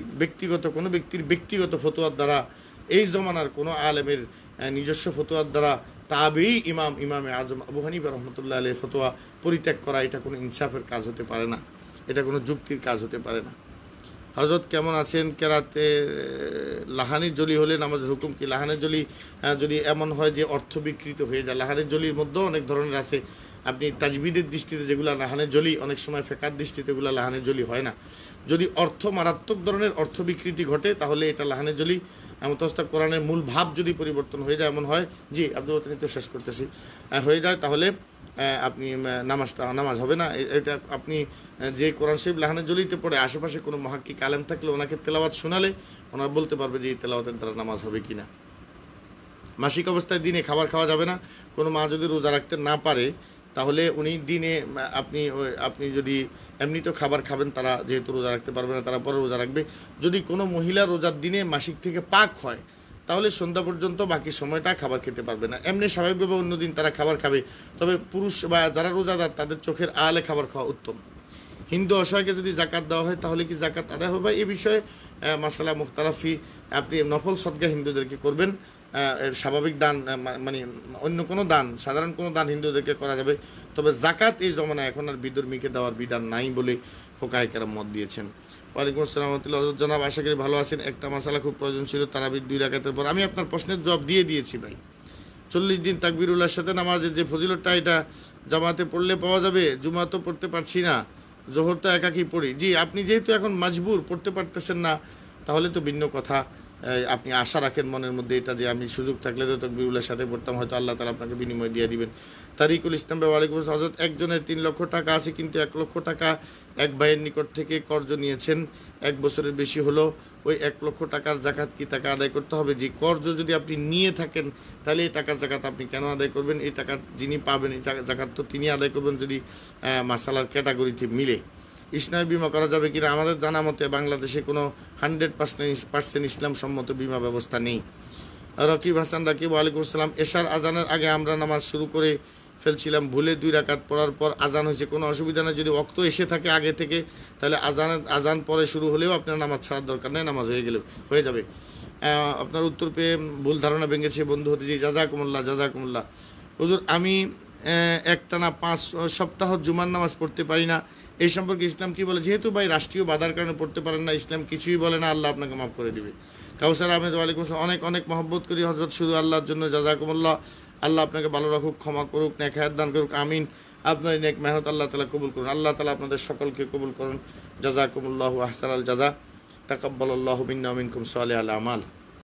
[SPEAKER 1] ব্যক্তির ব্যক্তিগত ফতোয়ার দ্বারা, এই জমানার কোনো আলেমের নিজস্ব ফতোয়ার দ্বারা তাবেঈ ইমামে আজম আবু হানিফা রহমতুল্লাহ আলাইহির ফতোয়া পরিত্যাগ করা, এটা কোনো ইনসাফের কাজ হতে পারে না, এটা কোনো যুক্তির কাজ হতে পারে না। হযরত কেমন আছেন? কেরাতে লাহানির জলি হলে নামাজের হুকুম কি? লাহানের জলি যদি এমন হয় যে অর্থ বিকৃত হয়ে যায়, লাহানের জলির মধ্যেও অনেক ধরনের আছে। আপনি তাজবিদের দৃষ্টিতে যেগুলো লাহানের জলি, অনেক সময় ফেকার দৃষ্টিতে এগুলো লাহানের জলি হয় না। যদি মারাত্মক ধরনের অর্থ বিকৃতি ঘটে, তাহলে এটা লাহানের জলি। এমন অবস্থা কোরআনের মূল ভাব যদি পরিবর্তন হয়ে যায়, এমন হয়, জি আব্দুল ওয়াতানি তো শেষ করতেছি, হয়ে যায়, তাহলে আপনি নামাজ হবে না। এটা আপনি যে কোরআন শরীফ লাহানের জলিতে পড়ে, আশেপাশে কোনো মুহাক্কিক আলেম থাকলে ওনাকে তেলাওয়াত শোনালে ওনারা বলতে পারবে যে এই তেলাওয়াতের দ্বারা নামাজ হবে কিনা। মাসিক অবস্থায় দিনে খাবার খাওয়া যাবে না। কোনো মা যদি রোজা রাখতে না পারে, তাহলে উনি দিনে, আপনি যদি এমনি তো খাবার খাবেন, তারা যেহেতু রোজা রাখতে পারবে না, তারা পরে রোজা রাখবে। যদি কোনো মহিলা রোজার দিনে মাসিক থেকে পাক হয়, তাহলে সন্ধ্যা পর্যন্ত বাকি সময়টা খাবার খেতে পারবে না। এমনি স্বাভাবিকভাবে অন্যদিন তারা খাবার খাবে, তবে পুরুষ বা যারা রোজাদার তাদের চোখের আড়ালে খাবার খাওয়া উত্তম। হিন্দু অসহায়কে যদি জাকাত দেওয়া হয়, তাহলে কি জাকাত আদায় হবে? এই বিষয়ে মাসালা মুখতালাফি। আপনি নফল সদকা হিন্দুদেরকে করবেন, এর স্বাভাবিক দান, মানে অন্য কোনো দান, সাধারণ কোনো দান হিন্দুদেরকে করা যাবে। তবে জাকাত এই জমানায় এখন আর বিধর্মীকে দেওয়ার বিধান নাই বলে ফুকাহায়ে কেরাম মত দিয়েছেন। ওয়ালাইকুম আসসালাম রহমতুল্লাহ। হযরত জনাব, আশা করি ভালো আছেন। একটা মাসালা খুব প্রয়োজন ছিল, তারাবির 2 রাকাতের পর। আমি আপনার প্রশ্নের জবাব দিয়ে দিয়েছি ভাই। 40 দিন তাকবীরুল্লাহর সাথে নামাজের যে ফজিলতটা, এটা জামাতে পড়লে পাওয়া যাবে। জুমা তো পড়তে পারছি না, জোহর তো একাকি পড়ি। জি, আপনি যেহেতু এখন মজবুর, পড়তে পারতেছেন না, তাহলে তো ভিন্ন কথা। আপনি আশা রাখেন মনের মধ্যে এটা যে আমি সুযোগ থাকলে তো তকবীরুল্লাহর সাথে পড়তাম, হয়তো আল্লাহ তাআলা আপনাকে বিনিময় দিয়ে দিবেন। তারিকুল ইসলাম ভাই ওয়ালাইকুম আসসালাম। হযরত একজনের 3 লক্ষ টাকা আছে, কিন্তু 1 লক্ষ টাকা এক ভাইয়ের নিকট থেকে কর্জ নিয়েছেন, 1 বছরের বেশি হলো। ওই 1 লক্ষ টাকার জাকাত কি তাকে আদায় করতে হবে? যে কর্জ যদি আপনি নিয়ে থাকেন তাহলে এই টাকার জাকাত আপনি কেন আদায় করবেন? এই টাকা যিনি পাবেন এই জাকাত তো তিনি আদায় করবেন যদি মাসালার ক্যাটাগরিতে মিলে। ইসলামী বিমা করা যাবে কিনা? আমাদের জানা মতে বাংলাদেশে কোনো 100% ইসলাম সম্মত বিমা ব্যবস্থা নেই। রকিব হাসান রাকিব ওয়ালাইকুম আসসালাম। এশার আজানের আগে আমরা নামাজ শুরু করে ফেলছিলাম, ভুলে 2 রাকাত পড়ার পর আজান হয়েছে, কোনো অসুবিধা নেই। যদি ওয়াক্ত এসে থাকে আগে থেকে তাহলে আজান পরে শুরু হলেও আপনার নামাজ ছাড়ার দরকার নেই, নামাজ হয়ে যাবে। আপনার উত্তর পেয়ে ভুল ধারণা ভেঙেছে বন্ধু হতে যে জাজাকুমুল্লাহ। হুজুর আমি একটানা 5 সপ্তাহ জুমার নামাজ পড়তে পারি না, এই সম্পর্কে ইসলাম কি বলে? যেহেতু ভাই রাষ্ট্রীয় বাধার কারণে পড়তে পারেন না, ইসলাম কিছুই বলে না, আল্লাহ আপনাকে মাফ করে দিবে। কাউসার আহমেদ ওয়ালাইকুম আসসালাম। অনেক অনেক মহব্বত করি হযরত শুধু আল্লাহর জন্য, জাযাকুমুল্লাহ। আল্লাহ আপনাকে ভালো রাখুক, ক্ষমা করুক, নেক হায়াত দান করুক, আমিন। আপনার নেক মেহনত আল্লাহ তাআলা কবুল করুন, আল্লাহ তাআলা আপনাদের সকলকে কবুল করুন। জাযাকুমুল্লাহু আহসানাল জাযা, তাকাব্বালাল্লাহু মিন্না ওয়া মিনকুম সালিহাল আমাল।